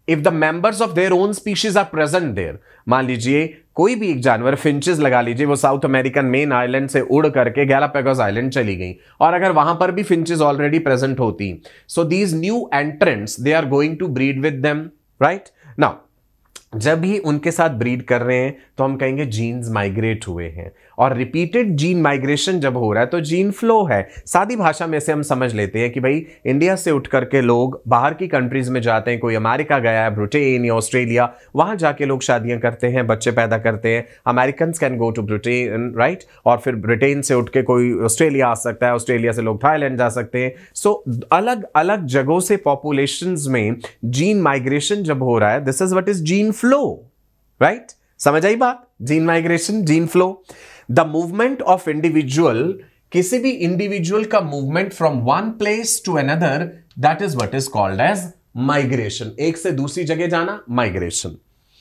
if the members of their own species are present there, मान लीजिए कोई भी एक जानवर, finches लगा लीजिए, वो south American main island से उड़ करके गैलापागोस आइलैंड चली गई, और अगर वहां पर भी फिंचेस ऑलरेडी प्रेजेंट होती, so these new entrants they are going to breed with them, right. Now जब ही उनके साथ ब्रीड कर रहे हैं तो हम कहेंगे जीन्स माइग्रेट हुए हैं, और रिपीटेड जीन माइग्रेशन जब हो रहा है तो जीन फ्लो है। सादी भाषा में से हम समझ लेते हैं कि भाई इंडिया से उठ करके लोग बाहर की कंट्रीज में जाते हैं, कोई अमेरिका गया है, ब्रिटेन या ऑस्ट्रेलिया, वहां जाके लोग शादियां करते हैं, बच्चे पैदा करते हैं। American can go to Britain, right, और फिर ब्रिटेन से उठ के कोई ऑस्ट्रेलिया आ सकता है, ऑस्ट्रेलिया से लोग थाईलैंड जा सकते हैं। सो अलग अलग जगहों से पॉपुलेशंस में जीन माइग्रेशन जब हो रहा है, this is what is gene flow, right. समझ आई बात? Gene migration, gene flow, the movement of individual, किसी भी इंडिविजुअल का movement from one place to another, that is what is called as migration. एक से दूसरी जगह जाना, migration.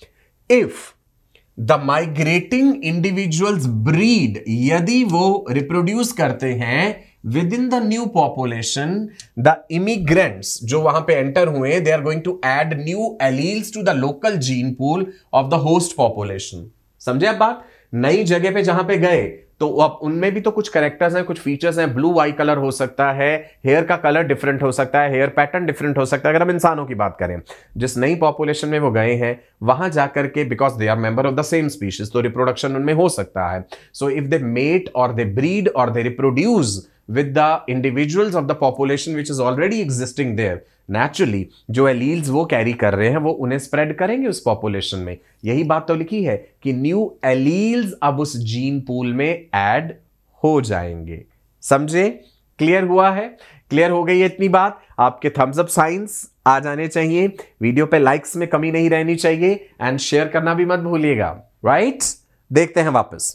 If the migrating individuals breed, यदि वो रिप्रोड्यूस करते हैं within the new population, the immigrants जो वहां पे एंटर हुए, they are going to add new alleles to the local gene pool of the host population। समझे अब बात? नई जगह पे जहां पे गए तो अब उनमें भी तो कुछ कैरेक्टर्स हैं, कुछ फीचर्स हैं। ब्लू आई कलर हो सकता है, हेयर का कलर डिफरेंट हो सकता है, हेयर पैटर्न डिफरेंट हो सकता है। अगर हम इंसानों की बात करें, जिस नई पॉपुलेशन में वो गए हैं वहां जाकर के, because they are member of the same species, तो रिप्रोडक्शन उनमें हो सकता है। सो इफ दे मेट और दे ब्रीड और they reproduce with the individuals of the population which is already existing there, naturally जो एलील्स वो कैरी कर रहे हैं वो उन्हें स्प्रेड करेंगे उस पॉपुलेशन में। यही बात तो लिखी है कि न्यू एलील्स अब उस जीन पूल में ऐड हो जाएंगे। समझे? क्लियर हुआ है? क्लियर हो गई है इतनी बात? आपके थम्स अप साइंस आ जाने चाहिए, वीडियो पे लाइक्स में कमी नहीं रहनी चाहिए, एंड शेयर करना भी मत भूलिएगा, राइट। देखते हैं वापस।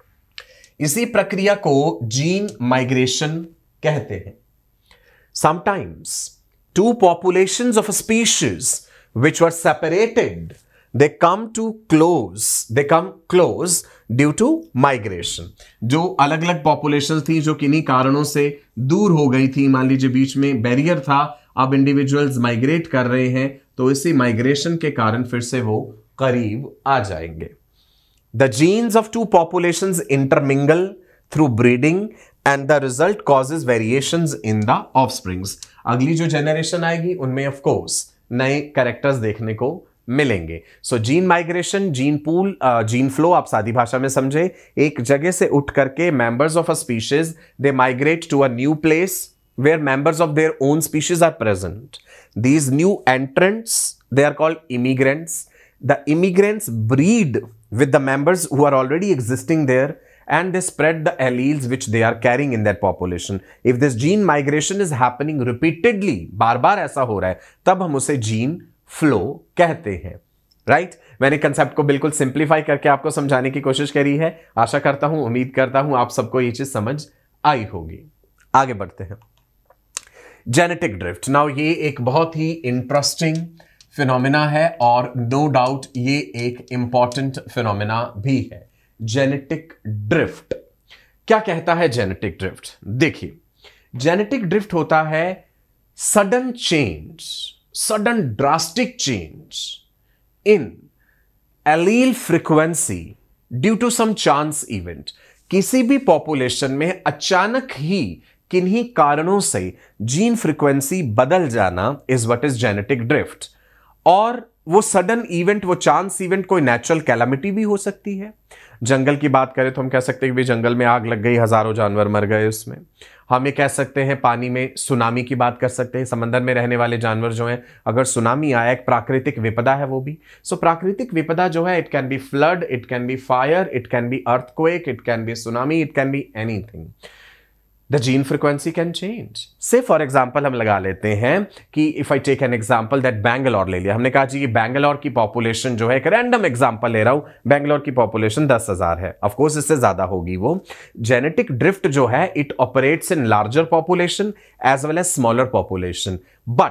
इसी प्रक्रिया को जीन माइग्रेशन कहते हैं। Sometimes two populations of a species which were separated, they come close due to migration. जो अलग अलग पॉपुलेशन थी जो किन्हीं कारणों से दूर हो गई थी, मान लीजिए बीच में बैरियर था, अब इंडिविजुअल्स माइग्रेट कर रहे हैं, तो इसी माइग्रेशन के कारण फिर से वो करीब आ जाएंगे। The genes of two populations intermingle through breeding and the result causes variations in the offsprings। अगली जो जनरेशन आएगी उनमें ऑफ कोर्स नए कैरेक्टर्स देखने को मिलेंगे। So gene migration, gene pool, gene flow आप सादी भाषा में समझे, एक जगह से उठ करके members of a species they migrate to a new place where members of their own species are present. These new entrants, they are called immigrants. The immigrants breed with the members who are already existing there, and they spread the alleles which they are carrying in that population. If this gene migration is happening repeatedly, बार बार ऐसा हो रहा है, तब हम उसे gene flow कहते हैं, राइट। मैंने कंसेप्ट को बिल्कुल सिंप्लीफाई करके आपको समझाने की कोशिश करी है। आशा करता हूं, उम्मीद करता हूं आप सबको ये चीज समझ आई होगी। आगे बढ़ते हैं। जेनेटिक ड्रिफ्ट, नाउ ये एक बहुत ही इंटरेस्टिंग फिनोमिना है और नो डाउट ये एक इंपॉर्टेंट फिनोमिना भी है। जेनेटिक ड्रिफ्ट क्या कहता है? जेनेटिक ड्रिफ्ट, देखिए, जेनेटिक ड्रिफ्ट होता है sudden change, sudden drastic change in allele frequency due to some chance event. किसी भी पॉपुलेशन में अचानक ही किन्हीं कारणों से जीन फ्रीक्वेंसी बदल जाना is what is genetic drift. और वो सडन इवेंट, वो चांस इवेंट कोई नेचुरल कैलामिटी भी हो सकती है। जंगल की बात करें तो हम कह सकते हैं कि जंगल में आग लग गई, हजारों जानवर मर गए उसमें। हम ये कह सकते हैं पानी में सुनामी की बात कर सकते हैं, समंदर में रहने वाले जानवर जो हैं, अगर सुनामी आया, एक प्राकृतिक विपदा है वो भी। सो प्राकृतिक विपदा जो है, it can be flood, it can be fire, it can be earthquake, it can be tsunami, it can be anything. The gene frequency can change. Say for example हम लगा लेते हैं कि if I take an example that Bangalore ले लिया, हमने कहा जी कि बैंगलोर की पॉपुलेशन जो है, एक रैंडम एग्जांपल ले रहा हूं, बैंगलोर की पॉपुलेशन 10,000 है, ऑफ कोर्स इससे ज्यादा होगी वो। जेनेटिक ड्रिफ्ट जो है, it operates in larger population as well as smaller population, but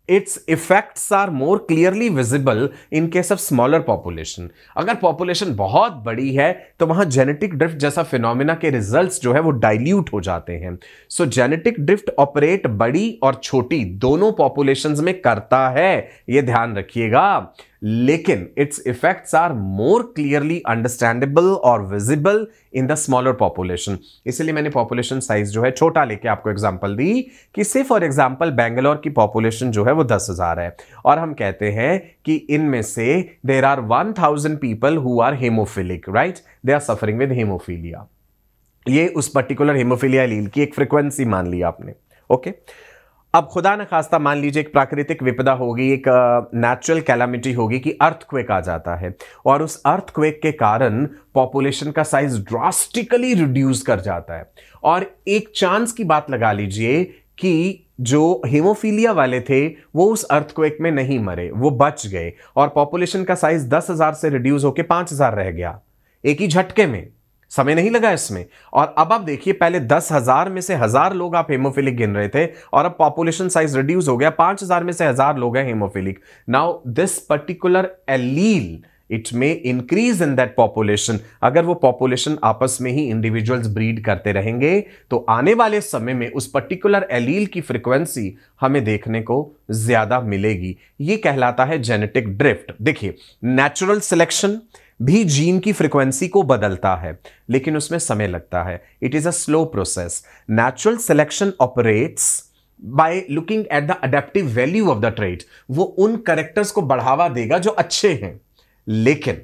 its effects are more clearly visible in case of smaller population. अगर पॉपुलेशन बहुत बड़ी है तो वहां जेनेटिक ड्रिफ्ट जैसा फिनोमिना के रिजल्ट्स जो है वो डाइल्यूट हो जाते हैं। सो जेनेटिक ड्रिफ्ट ऑपरेट बड़ी और छोटी दोनों पॉपुलेशंस में करता है, यह ध्यान रखिएगा, लेकिन its effects are more clearly understandable और visible in the smaller population. इसलिए मैंने पॉपुलेशन साइज जो है छोटा लेके आपको एग्जांपल दी कि से फॉर एग्जांपल बेंगलोर की पॉपुलेशन जो है वो 10,000 है और हम कहते हैं कि इनमें से there are 1,000 people who are haemophilic, right, they are suffering with haemophilia. ये उस पर्टिकुलर हेमोफीलिया एलील की एक फ्रीक्वेंसी मान ली आपने, ओके। अब खुदा न खास्ता मान लीजिए एक प्राकृतिक विपदा होगी, एक नेचुरल कैलामिटी होगी कि अर्थक्वेक आ जाता है और उस अर्थक्वेक के कारण पॉपुलेशन का साइज ड्रास्टिकली रिड्यूस कर जाता है और एक चांस की बात लगा लीजिए कि जो हेमोफीलिया वाले थे वो उस अर्थक्वेक में नहीं मरे, वो बच गए और पॉपुलेशन का साइज 10,000 से रिड्यूस होकर 5,000 रह गया एक ही झटके में, समय नहीं लगा इसमें। और अब आप देखिए, पहले 10,000 में से 1,000 लोग आप हेमोफिलिक गिन रहे थे और अब पॉपुलेशन साइज रिड्यूस हो गया, 5,000 में से 1,000 लोग हैं haemophilic. Now this particular allele it may increase in that population. अगर वो पॉपुलेशन आपस में ही इंडिविजुअल्स ब्रीड करते रहेंगे तो आने वाले समय में उस पर्टिकुलर एलील की फ्रीक्वेंसी हमें देखने को ज्यादा मिलेगी। ये कहलाता है जेनेटिक ड्रिफ्ट। देखिए, नेचुरल सिलेक्शन भी जीन की फ्रीक्वेंसी को बदलता है लेकिन उसमें समय लगता है। It is a slow process. Natural selection operates by looking at the adaptive value of the trait. वो उन कैरेक्टर्स को बढ़ावा देगा जो अच्छे हैं, लेकिन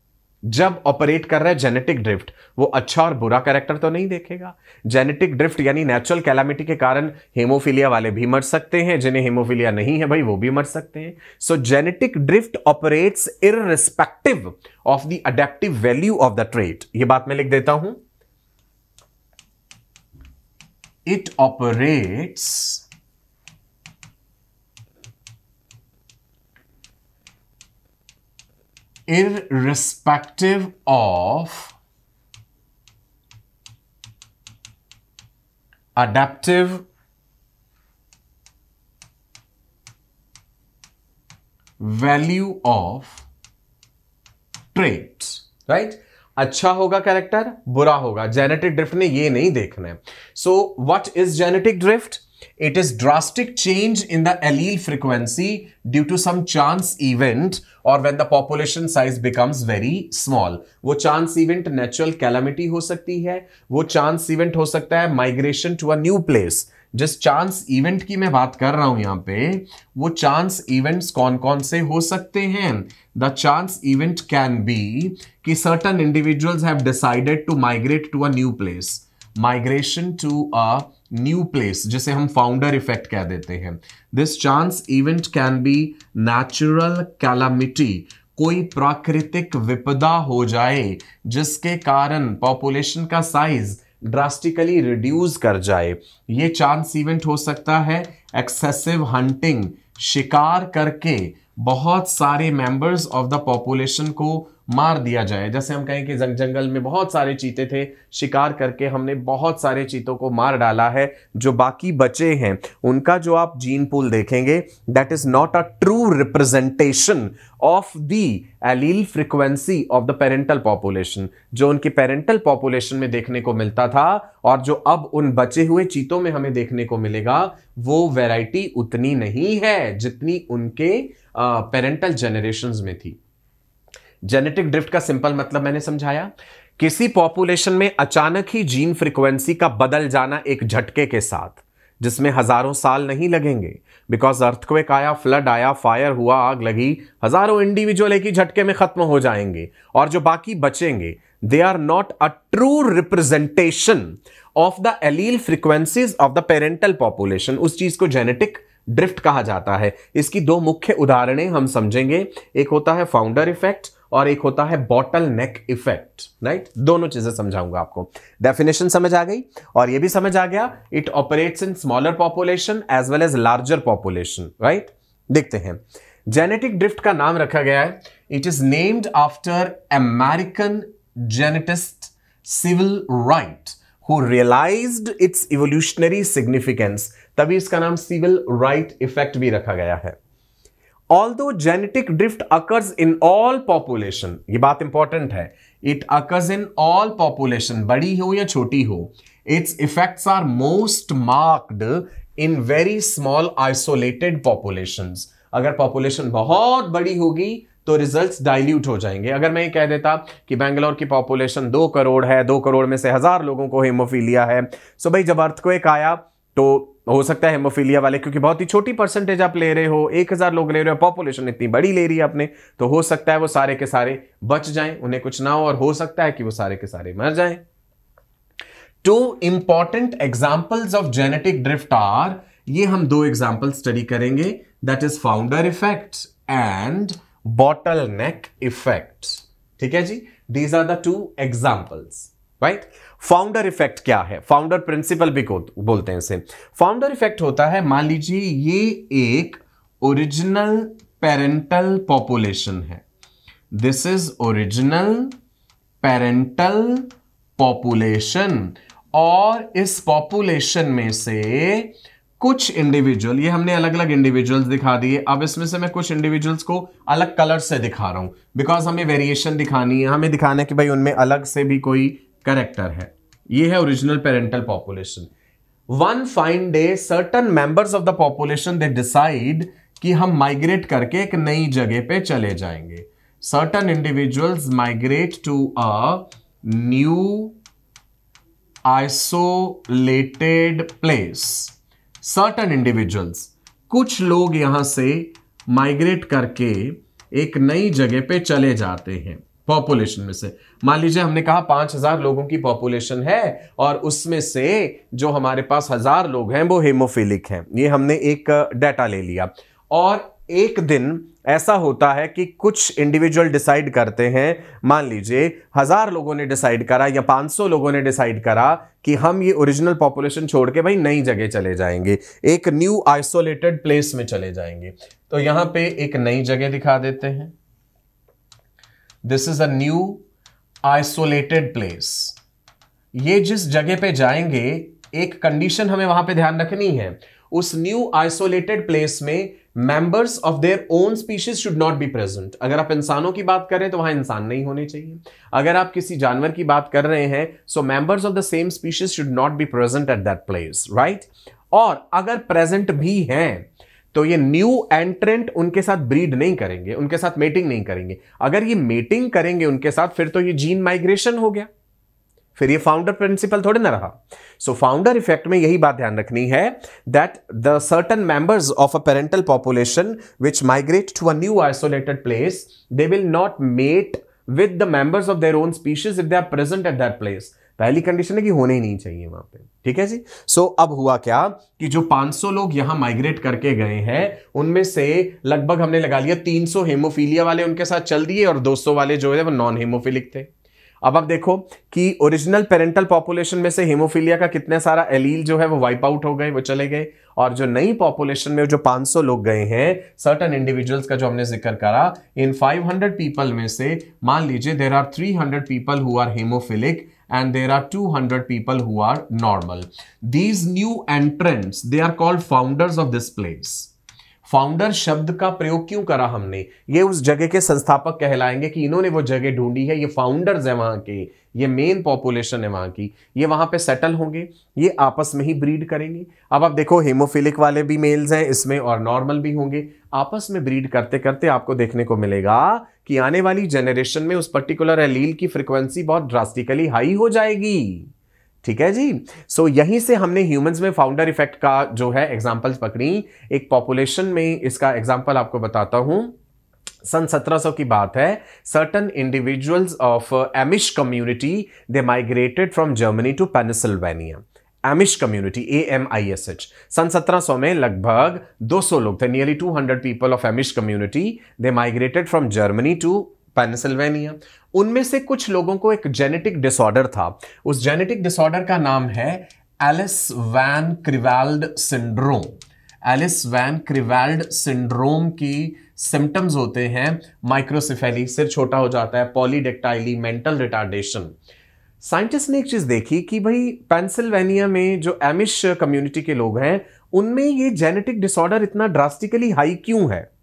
जब ऑपरेट कर रहा है जेनेटिक ड्रिफ्ट वो अच्छा और बुरा कैरेक्टर तो नहीं देखेगा। जेनेटिक ड्रिफ्ट यानी नेचुरल कैलामिटी के कारण हेमोफीलिया वाले भी मर सकते हैं, जिन्हें हेमोफीलिया नहीं है भाई वो भी मर सकते हैं। So genetic drift operates irrespective of the adaptive value of the trait. ये बात मैं लिख देता हूं, it operates irrespective of adaptive value of traits, right? अच्छा होगा कैरेक्टर, बुरा होगा। जेनेटिक ड्रिफ्ट ने ये नहीं देखना है। So what is genetic drift? It is drastic change in the allele frequency due to some chance event or when the population size becomes very small. वो chance event natural calamity हो सकती है, वो chance event हो सकता है migration to a new place। जिस chance event की मैं बात कर रहा हूं यहां पे, वो chance events कौन कौन से हो सकते हैं? The chance event can be कि certain individuals have decided to migrate to a new place। Migration to a new place जिसे हम फाउंडर इफेक्ट कह देते हैं। This chance event can be natural calamity, कोई प्राकृतिक विपदा हो जाए जिसके कारण पॉपुलेशन का साइज ड्रास्टिकली रिड्यूस कर जाए। ये चांस इवेंट हो सकता है एक्सेसिव हंटिंग, शिकार करके बहुत सारे मेंबर्स ऑफ द पॉपुलेशन को मार दिया जाए। जैसे हम कहें कि जंगल में बहुत सारे चीते थे, शिकार करके हमने बहुत सारे चीतों को मार डाला है, जो बाकी बचे हैं उनका जो आप जीन पूल देखेंगे that is not a true representation of the allele frequency of the parental population. जो उनकी पेरेंटल पॉपुलेशन में देखने को मिलता था और जो अब उन बचे हुए चीतों में हमें देखने को मिलेगा, वो वैरायटी उतनी नहीं है जितनी उनके पेरेंटल जेनरेशंस में थी। जेनेटिक ड्रिफ्ट का सिंपल मतलब मैंने समझाया, किसी पॉपुलेशन में अचानक ही जीन फ्रीक्वेंसी का बदल जाना एक झटके के साथ, जिसमें हजारों साल नहीं लगेंगे। बिकॉज अर्थक्वेक आया, फ्लड आया, फायर हुआ, आग लगी, हजारों इंडिविजुअल एक ही झटके में खत्म हो जाएंगे और जो बाकी बचेंगे they are not a true representation of the allele frequencies of the parental population. उस चीज को जेनेटिक ड्रिफ्ट कहा जाता है। इसकी दो मुख्य उदाहरणें हम समझेंगे, एक होता है फाउंडर इफेक्ट और एक होता है बॉटल नेक इफेक्ट, राइट? दोनों चीजें समझाऊंगा आपको। डेफिनेशन समझ आ गई और ये भी समझ आ गया, it operates in smaller population as well as larger population, right? देखते हैं, जेनेटिक ड्रिफ्ट का नाम रखा गया है, it is named after American geneticist Sewall Wright who realized its evolutionary significance, तभी इसका नाम सिविल राइट इफेक्ट भी रखा गया है। Although genetic drift occurs in all population, ये बात इंपॉर्टेंट है, it occurs in all population, बड़ी हो या छोटी हो, its effects are most marked in very small isolated populations। अगर पॉपुलेशन बहुत बड़ी होगी तो रिजल्ट्स डाइल्यूट हो जाएंगे। अगर मैं ये कह देता कि बेंगलोर की पॉपुलेशन 2 करोड़ है, 2 करोड़ में से 1000 लोगों को हेमोफीलिया है, सो भाई जब अर्थक्वेक आया तो हो सकता है हेमोफीलिया वाले, क्योंकि बहुत ही छोटी परसेंटेज आप ले रहे हो, 1000 लोग ले रहे हो, पॉपुलेशन इतनी बड़ी ले रही है आपने, तो हो सकता है वो सारे के सारे बच जाएं, उन्हें कुछ ना हो, और हो सकता है कि वो सारे के सारे मर जाएं। 2 important examples of genetic drift are, ये हम 2 एग्जाम्पल स्टडी करेंगे, that is founder effect and bottleneck effect। ठीक है जी, these are the 2 examples, right? Founder effect क्या है? फाउंडर प्रिंसिपल भी बोलते हैं इसे। फाउंडर इफेक्ट होता है, मान लीजिए ये एक ओरिजिनल पेरेंटल पॉपुलेशन है, this is original parental population, और इस पॉपुलेशन में से कुछ इंडिविजुअल, ये हमने अलग अलग इंडिविजुअल्स दिखा दिए, अब इसमें से मैं कुछ इंडिविजुअल्स को अलग कलर से दिखा रहा हूं, बिकॉज हमें वेरिएशन दिखानी है, हमें दिखाना है कि भाई उनमें अलग से भी कोई कैरेक्टर है। ये है original parental population. One fine day certain members of the population they decide कि हम माइग्रेट करके एक नई जगह पे चले जाएंगे। Certain individuals migrate to a new isolated place. Certain individuals, कुछ लोग यहां से माइग्रेट करके एक नई जगह पे चले जाते हैं पॉपुलेशन में से। मान लीजिए हमने कहा 5000 लोगों की पॉपुलेशन है, और उसमें से जो हमारे पास 1000 लोग हैं वो हेमोफिलिक हैं, ये हमने एक डाटा ले लिया। और एक दिन ऐसा होता है कि कुछ इंडिविजुअल डिसाइड करते हैं, मान लीजिए 1000 लोगों ने डिसाइड करा या 500 लोगों ने डिसाइड करा कि हम ये ओरिजिनल पॉपुलेशन छोड़ के भाई नई जगह चले जाएंगे, एक न्यू आइसोलेटेड प्लेस में चले जाएंगे। तो यहां पे एक नई जगह दिखा देते हैं, this is a new isolated place. ये जिस जगह पे जाएंगे, एक कंडीशन हमें वहां पे ध्यान रखनी है, उस न्यू आइसोलेटेड प्लेस में members of their own species should not be present. अगर आप इंसानों की बात कर रहे हैं तो वहां इंसान नहीं होने चाहिए। अगर आप किसी जानवर की बात कर रहे हैं, so members of the same species should not be present at that place, right? और अगर प्रेजेंट भी हैं तो ये न्यू एंट्रेंट उनके साथ ब्रीड नहीं करेंगे, उनके साथ मेटिंग नहीं करेंगे। अगर ये मेटिंग करेंगे उनके साथ, फिर तो ये जीन माइग्रेशन हो गया, फिर ये फाउंडर प्रिंसिपल थोड़े ना रहा। सो फाउंडर इफेक्ट में यही बात ध्यान रखनी है, that the certain members of a parental population which migrate to a new isolated place, they will not mate with the members of their own species if they are present at that place. पहली condition है कि होने ही नहीं चाहिए वहां पे, ठीक है जी। सो अब हुआ क्या कि जो 500 लोग यहां माइग्रेट करके गए हैं, उनमें से लगभग हमने लगा लिया 300 हेमोफीलिया वाले उनके साथ चल दिए, और 200 वाले जो है वो नॉन हेमोफिलिक थे। अब आप देखो कि ओरिजिनल पेरेंटल पॉपुलेशन में से हेमोफीलिया का कितने सारा एलील जो है वो वाइप आउट हो गए, वो चले गए, और जो नई पॉपुलेशन में जो 500 लोग गए हैं, सर्टेन इंडिविजुअल्स का जो हमने जिक्र करा, इन 500 पीपल में से मान लीजिए there are 300 people who are haemophilic and there are 200 people who are normal. These new entrants, they are called founders of this place. Founder शब्द का प्रयोग क्यों करा हमने? ये उस जगह के संस्थापक कहलाएंगे कि इन्होंने वो जगह ढूंढी है, ये फाउंडर्स है वहां के, ये मेन पॉपुलेशन है वहां की, ये वहां पे सेटल होंगे, ये आपस में ही ब्रीड करेंगे। अब आप देखो हेमोफिलिक वाले भी मेल्स हैं इसमें और नॉर्मल भी होंगे, आपस में ब्रीड करते करते आपको देखने को मिलेगा कि आने वाली जनरेशन में उस पर्टिकुलर एलील की फ्रीक्वेंसी बहुत ड्रास्टिकली हाई हो जाएगी, ठीक है जी। सो यहीं से हमने ह्यूमंस में फाउंडर इफेक्ट का जो है एग्जांपल्स पकड़ी। एक पॉपुलेशन में इसका एग्जांपल आपको बताता हूं, सन 1700 की बात है। Certain individuals of Amish community they migrated from Germany to Pennsylvania. Amish community, AMISH, सन 1700 में लगभग 200 लोग थे, nearly 200 people of Amish community they migrated from Germany to Pennsylvania. उनमें से कुछ लोगों को एक जेनेटिक डिसऑर्डर था, उस जेनेटिक डिसऑर्डर का नाम है Ellis van Creveld syndrome. Ellis van Creveld syndrome की सिम्टम्स होते हैं माइक्रोसिफेली, सिर छोटा हो जाता है, पॉलीडेक्टाइली, मेंटल रिटार्डेशन। साइंटिस्ट ने एक चीज देखी कि भाई पेंसिल्वेनिया में जो एमिश कम्युनिटी के लोग हैं उनमें ये जेनेटिक डिसऑर्डर इतना ड्रास्टिकली हाई क्यों है।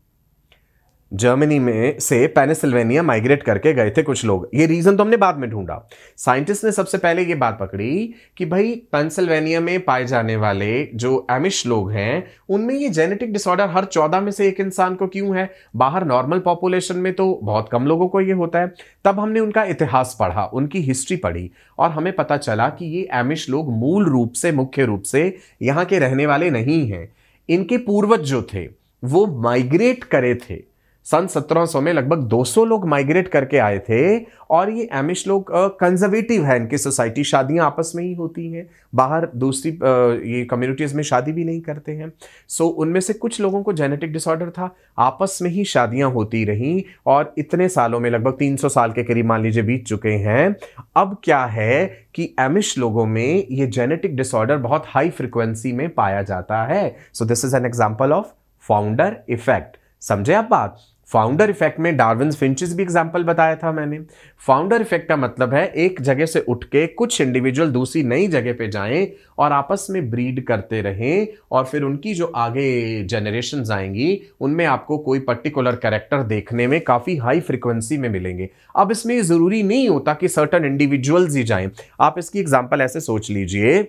जर्मनी में से पेनिसिल्वेनिया माइग्रेट करके गए थे कुछ लोग, ये रीजन तो हमने बाद में ढूंढा। साइंटिस्ट ने सबसे पहले ये बात पकड़ी कि भाई पेंसिल्वेनिया में पाए जाने वाले जो एमिश लोग हैं उनमें ये जेनेटिक डिसऑर्डर हर 14 में से एक इंसान को क्यों है। बाहर नॉर्मल पॉपुलेशन में तो बहुत कम लोगों को ये होता है। तब हमने उनका इतिहास पढ़ा, उनकी हिस्ट्री पढ़ी और हमें पता चला कि ये एमिश लोग मूल रूप से, मुख्य रूप से यहां के रहने वाले नहीं हैं। इनके पूर्वज जो थे वो माइग्रेट करे थे। सन 1700 में लगभग 200 लोग माइग्रेट करके आए थे और ये एमिश लोग कंजर्वेटिव है, इनकी सोसाइटी, शादियां आपस में ही होती हैं, बाहर दूसरी ये कम्युनिटीज में शादी भी नहीं करते हैं। सो उनमें से कुछ लोगों को जेनेटिक डिसऑर्डर था, आपस में ही शादियां होती रहीं और इतने सालों में, लगभग 300 साल के करीब मान लीजिए बीत चुके हैं। अब क्या है कि एमिश लोगों में ये जेनेटिक डिसऑर्डर बहुत हाई फ्रिक्वेंसी में पाया जाता है। So this is an example of founder effect. समझे आप बात। फाउंडर इफेक्ट में डार्विन्स फिंचेस भी एग्जाम्पल बताया था मैंने। फाउंडर इफेक्ट का मतलब है एक जगह से उठ के कुछ इंडिविजुअल दूसरी नई जगह पे जाएं और आपस में ब्रीड करते रहें और फिर उनकी जो आगे जनरेशंस आएंगी उनमें आपको कोई पर्टिकुलर कैरेक्टर देखने में काफी हाई फ्रीक्वेंसी में मिलेंगे। अब इसमें जरूरी नहीं होता कि सर्टेन इंडिविजुअल्स ही जाएं। आप इसकी एग्जाम्पल ऐसे सोच लीजिए,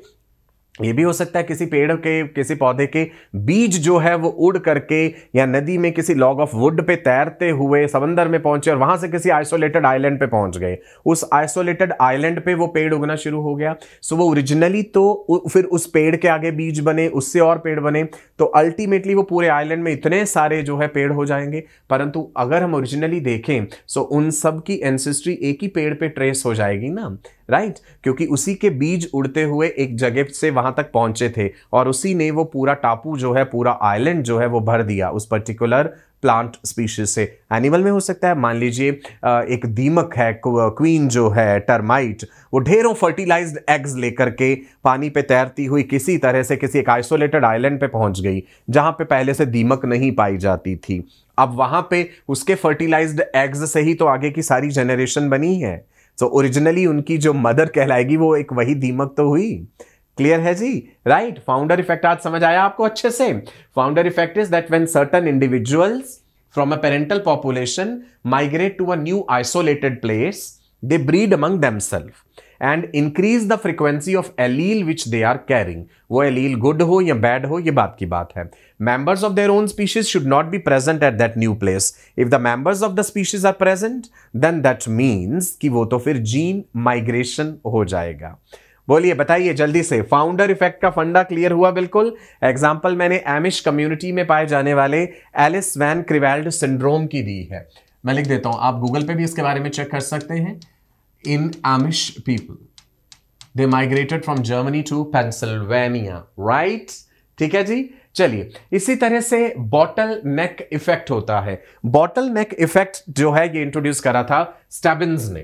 ये भी हो सकता है किसी पेड़ के, किसी पौधे के बीज जो है वो उड़ करके या नदी में किसी लॉग ऑफ वुड पे तैरते हुए समंदर में पहुंचे और वहां से किसी आइसोलेटेड आइलैंड पे पहुंच गए। उस आइसोलेटेड आइलैंड पे वो पेड़ उगना शुरू हो गया। सो वो ओरिजिनली तो फिर उस पेड़ के आगे बीज बने, उससे और पेड़ बने, तो अल्टीमेटली वो पूरे आइलैंड में इतने सारे जो है पेड़ हो जाएंगे। परंतु अगर हम ओरिजिनली देखें सो उन सब की एंसेस्ट्री एक ही पेड़ पे ट्रेस हो जाएगी ना, राइट, क्योंकि उसी के बीज उड़ते हुए एक जगह से वहां तक पहुंचे थे और उसी ने वो पूरा टापू जो है, पूरा आइलैंड जो है वो भर दिया उस पर्टिकुलर प्लांट स्पीशीज से। एनिमल में हो सकता है, मान लीजिए एक दीमक है, क्वीन जो है टर्माइट, वो ढेरों फर्टिलाइज्ड एग्स लेकर के पानी पे तैरती हुई किसी तरह से किसी एक आइसोलेटेड आइलैंड पे पहुंच गई जहां पे पहले से दीमक नहीं पाई जाती थी। अब वहां पे उसके फर्टिलाइज्ड एग्स से ही तो आगे की सारी जनरेशन बनी है। तो ओरिजिनली उनकी जो मदर कहलाएगी वो एक वही दीमक तो हुई। क्लियर है जी, राइट। फाउंडर इफेक्ट आज समझ आया आपको अच्छे से। Founder effect is that when certain individuals from a parental population migrate to a new isolated place, they breed among themselves and increase the frequency of allele which they are carrying। वो allele good हो या bad हो, ये बात की बात है। Members of their own species should not be present at that new place। If the members of the species are present, then that means कि वो तो फिर जीन माइग्रेशन हो जाएगा। बोलिए, बताइए जल्दी से। फाउंडर इफेक्ट का फंडा क्लियर हुआ बिल्कुल। एग्जाम्पल मैंने एमिश कम्युनिटी में पाए जाने वाले एलिस वैन क्रिवेल्ड सिंड्रोम की दी है, मैं लिख देता हूं, आप गूगल पे भी इसके बारे में चेक कर सकते हैं। In Amish people, they migrated from Germany to Pennsylvania, right? ठीक है जी। चलिए, इसी तरह से बॉटल नेक इफेक्ट होता है। बॉटल नेक इफेक्ट जो है ये इंट्रोड्यूस करा था स्टेबिन्स ने।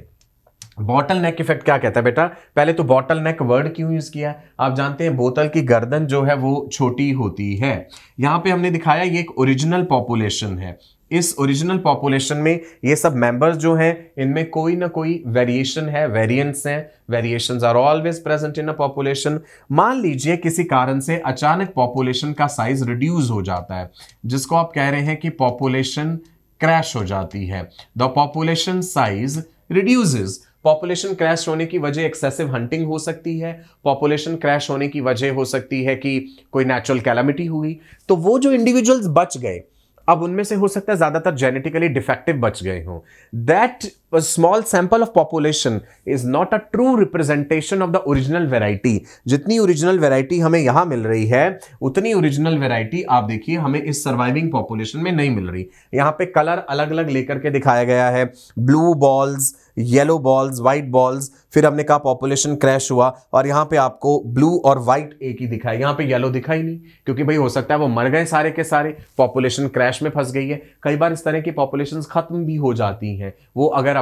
बॉटल नेक इफेक्ट क्या कहता है बेटा? पहले तो बॉटल नेक वर्ड क्यों यूज किया? आप जानते हैं बोतल की गर्दन जो है वो छोटी होती है। यहां पे हमने दिखाया ये एक ओरिजिनल पॉपुलेशन है। इस ओरिजिनल पॉपुलेशन में ये सब मेंबर्स जो हैं इनमें कोई ना कोई वेरिएशन है, वेरिएंट्स हैं। Variations are always present in a population. मान लीजिए किसी कारण से अचानक पॉपुलेशन का साइज रिड्यूस हो जाता है, जिसको आप कह रहे हैं कि पॉपुलेशन क्रैश हो जाती है। The population size reduces. Population crash होने की वजह एक्सेसिव हंटिंग हो सकती है, पॉपुलेशन क्रैश होने की वजह हो सकती है कि कोई नेचुरल कैलामिटी हुई। तो वो जो इंडिविजुअल्स बच गए, अब उनमें से हो सकता है ज्यादातर जेनेटिकली डिफेक्टिव बच गए हों। That small sample of population is not a true representation of the original variety. जितनी ओरिजिनल वेराइटी हमें यहां मिल रही है उतनी ओरिजिनल वेराइटी आप देखिए हमें इस सर्वाइविंग पॉपुलेशन में नहीं मिल रही। यहां पे कलर अलग अलग लेकर के दिखाया गया है, blue balls, yellow balls, white balls. फिर हमने कहा पॉपुलेशन क्रैश हुआ और यहां पे आपको ब्लू और व्हाइट एक ही दिखाई, यहां पे येलो दिखा ही नहीं, क्योंकि भाई हो सकता है वो मर गए सारे के सारे, पॉपुलेशन क्रैश में फंस गई है। कई बार इस तरह की पॉपुलेशंस खत्म भी हो जाती हैं। वो अगर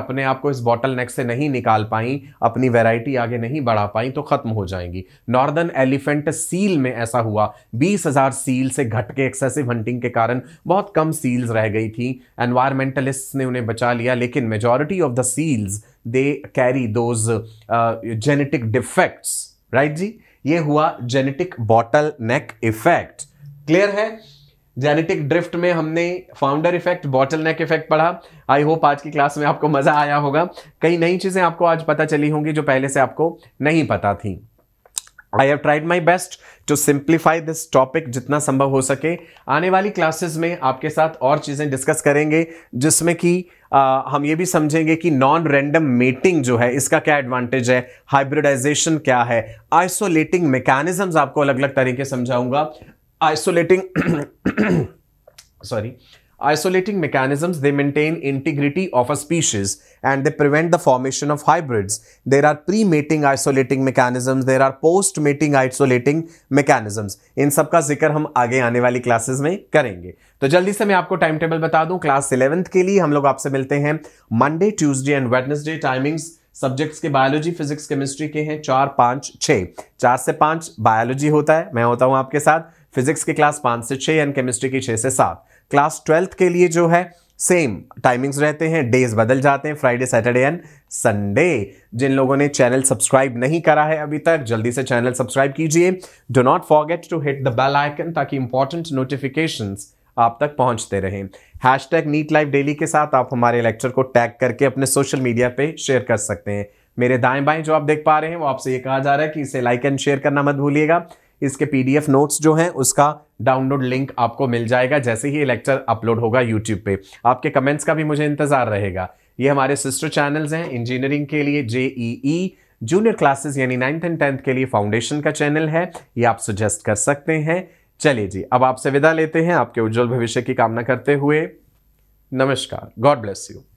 अपने आप को इस बॉटल नेक से नहीं निकाल पाई, अपनी वैरायटी आगे नहीं बढ़ा पाई तो खत्म हो जाएंगी। नॉर्दर्न एलिफेंट सील में ऐसा हुआ, 20,000 सील से घट के एक्सेसिव हंटिंग के कारण बहुत कम सील्स रह गई थी। एनवायरमेंटलिस्ट ने उन्हें बचा लिया, लेकिन majority of the seals they carry those genetic defects, right जी। ये हुआ genetic bottleneck effect. Clear है? जेनेटिक ड्रिफ्ट में हमने founder effect, bottleneck effect पढ़ा। आई होप आज की क्लास में आपको मजा आया होगा, कई नई चीजें आपको आज पता चली होंगी जो पहले से आपको नहीं पता थी। I have tried my best to simplify this topic जितना संभव हो सके। आने वाली क्लासेस में आपके साथ और चीजें डिस्कस करेंगे, जिसमें कि हम ये भी समझेंगे कि नॉन रैंडम मेटिंग जो है इसका क्या एडवांटेज है, हाइब्रिडाइजेशन क्या है, आइसोलेटिंग मैकेनिज्म्स आपको अलग अलग तरीके समझाऊंगा। Isolating mechanisms, they maintain integrity of a species and they prevent the formation of hybrids. There are pre-mating isolating mechanisms, there are post-mating isolating mechanisms. इन सब का जिक्र हम आगे आने वाली क्लासेस में करेंगे। तो जल्दी से मैं आपको टाइम टेबल बता दूं। क्लास 11th के लिए हम लोग आपसे मिलते हैं Monday, Tuesday and Wednesday. Timings subjects के बायोलॉजी, फिजिक्स, केमिस्ट्री के हैं 4, 5, 6। 4 से 5 बायोलॉजी होता है, मैं होता हूं आपके साथ। फिजिक्स की क्लास 5 से 6 एंड केमिस्ट्री की 6 से 7। क्लास 12th के लिए जो है सेम टाइमिंग्स रहते हैं, डेज बदल जाते हैं, फ्राइडे, सैटरडे एंड संडे। जिन लोगों ने चैनल सब्सक्राइब नहीं करा है अभी तक, जल्दी से चैनल सब्सक्राइब कीजिए। Do not forget to hit the bell icon ताकि इंपॉर्टेंट नोटिफिकेशंस आप तक पहुंचते रहें। #NEETLIVE डेली के साथ आप हमारे लेक्चर को टैग करके अपने सोशल मीडिया पे शेयर कर सकते हैं। मेरे दाएं बाएं जो आप देख पा रहे हैं वो आपसे ये कहा जा रहा है कि इसे लाइक एंड शेयर करना मत भूलिएगा। इसके PDF नोट्स जो हैं उसका डाउनलोड लिंक आपको मिल जाएगा जैसे ही ये लेक्चर अपलोड होगा यूट्यूब पे। आपके कमेंट्स का भी मुझे इंतजार रहेगा। ये हमारे सिस्टर चैनल्स हैं। इंजीनियरिंग के लिए JEE जूनियर क्लासेस यानी 9th एंड 10th के लिए फाउंडेशन का चैनल है, ये आप सजेस्ट कर सकते हैं। चलिए जी, अब आपसे विदा लेते हैं आपके उज्जवल भविष्य की कामना करते हुए। नमस्कार, गॉड ब्लेस यू।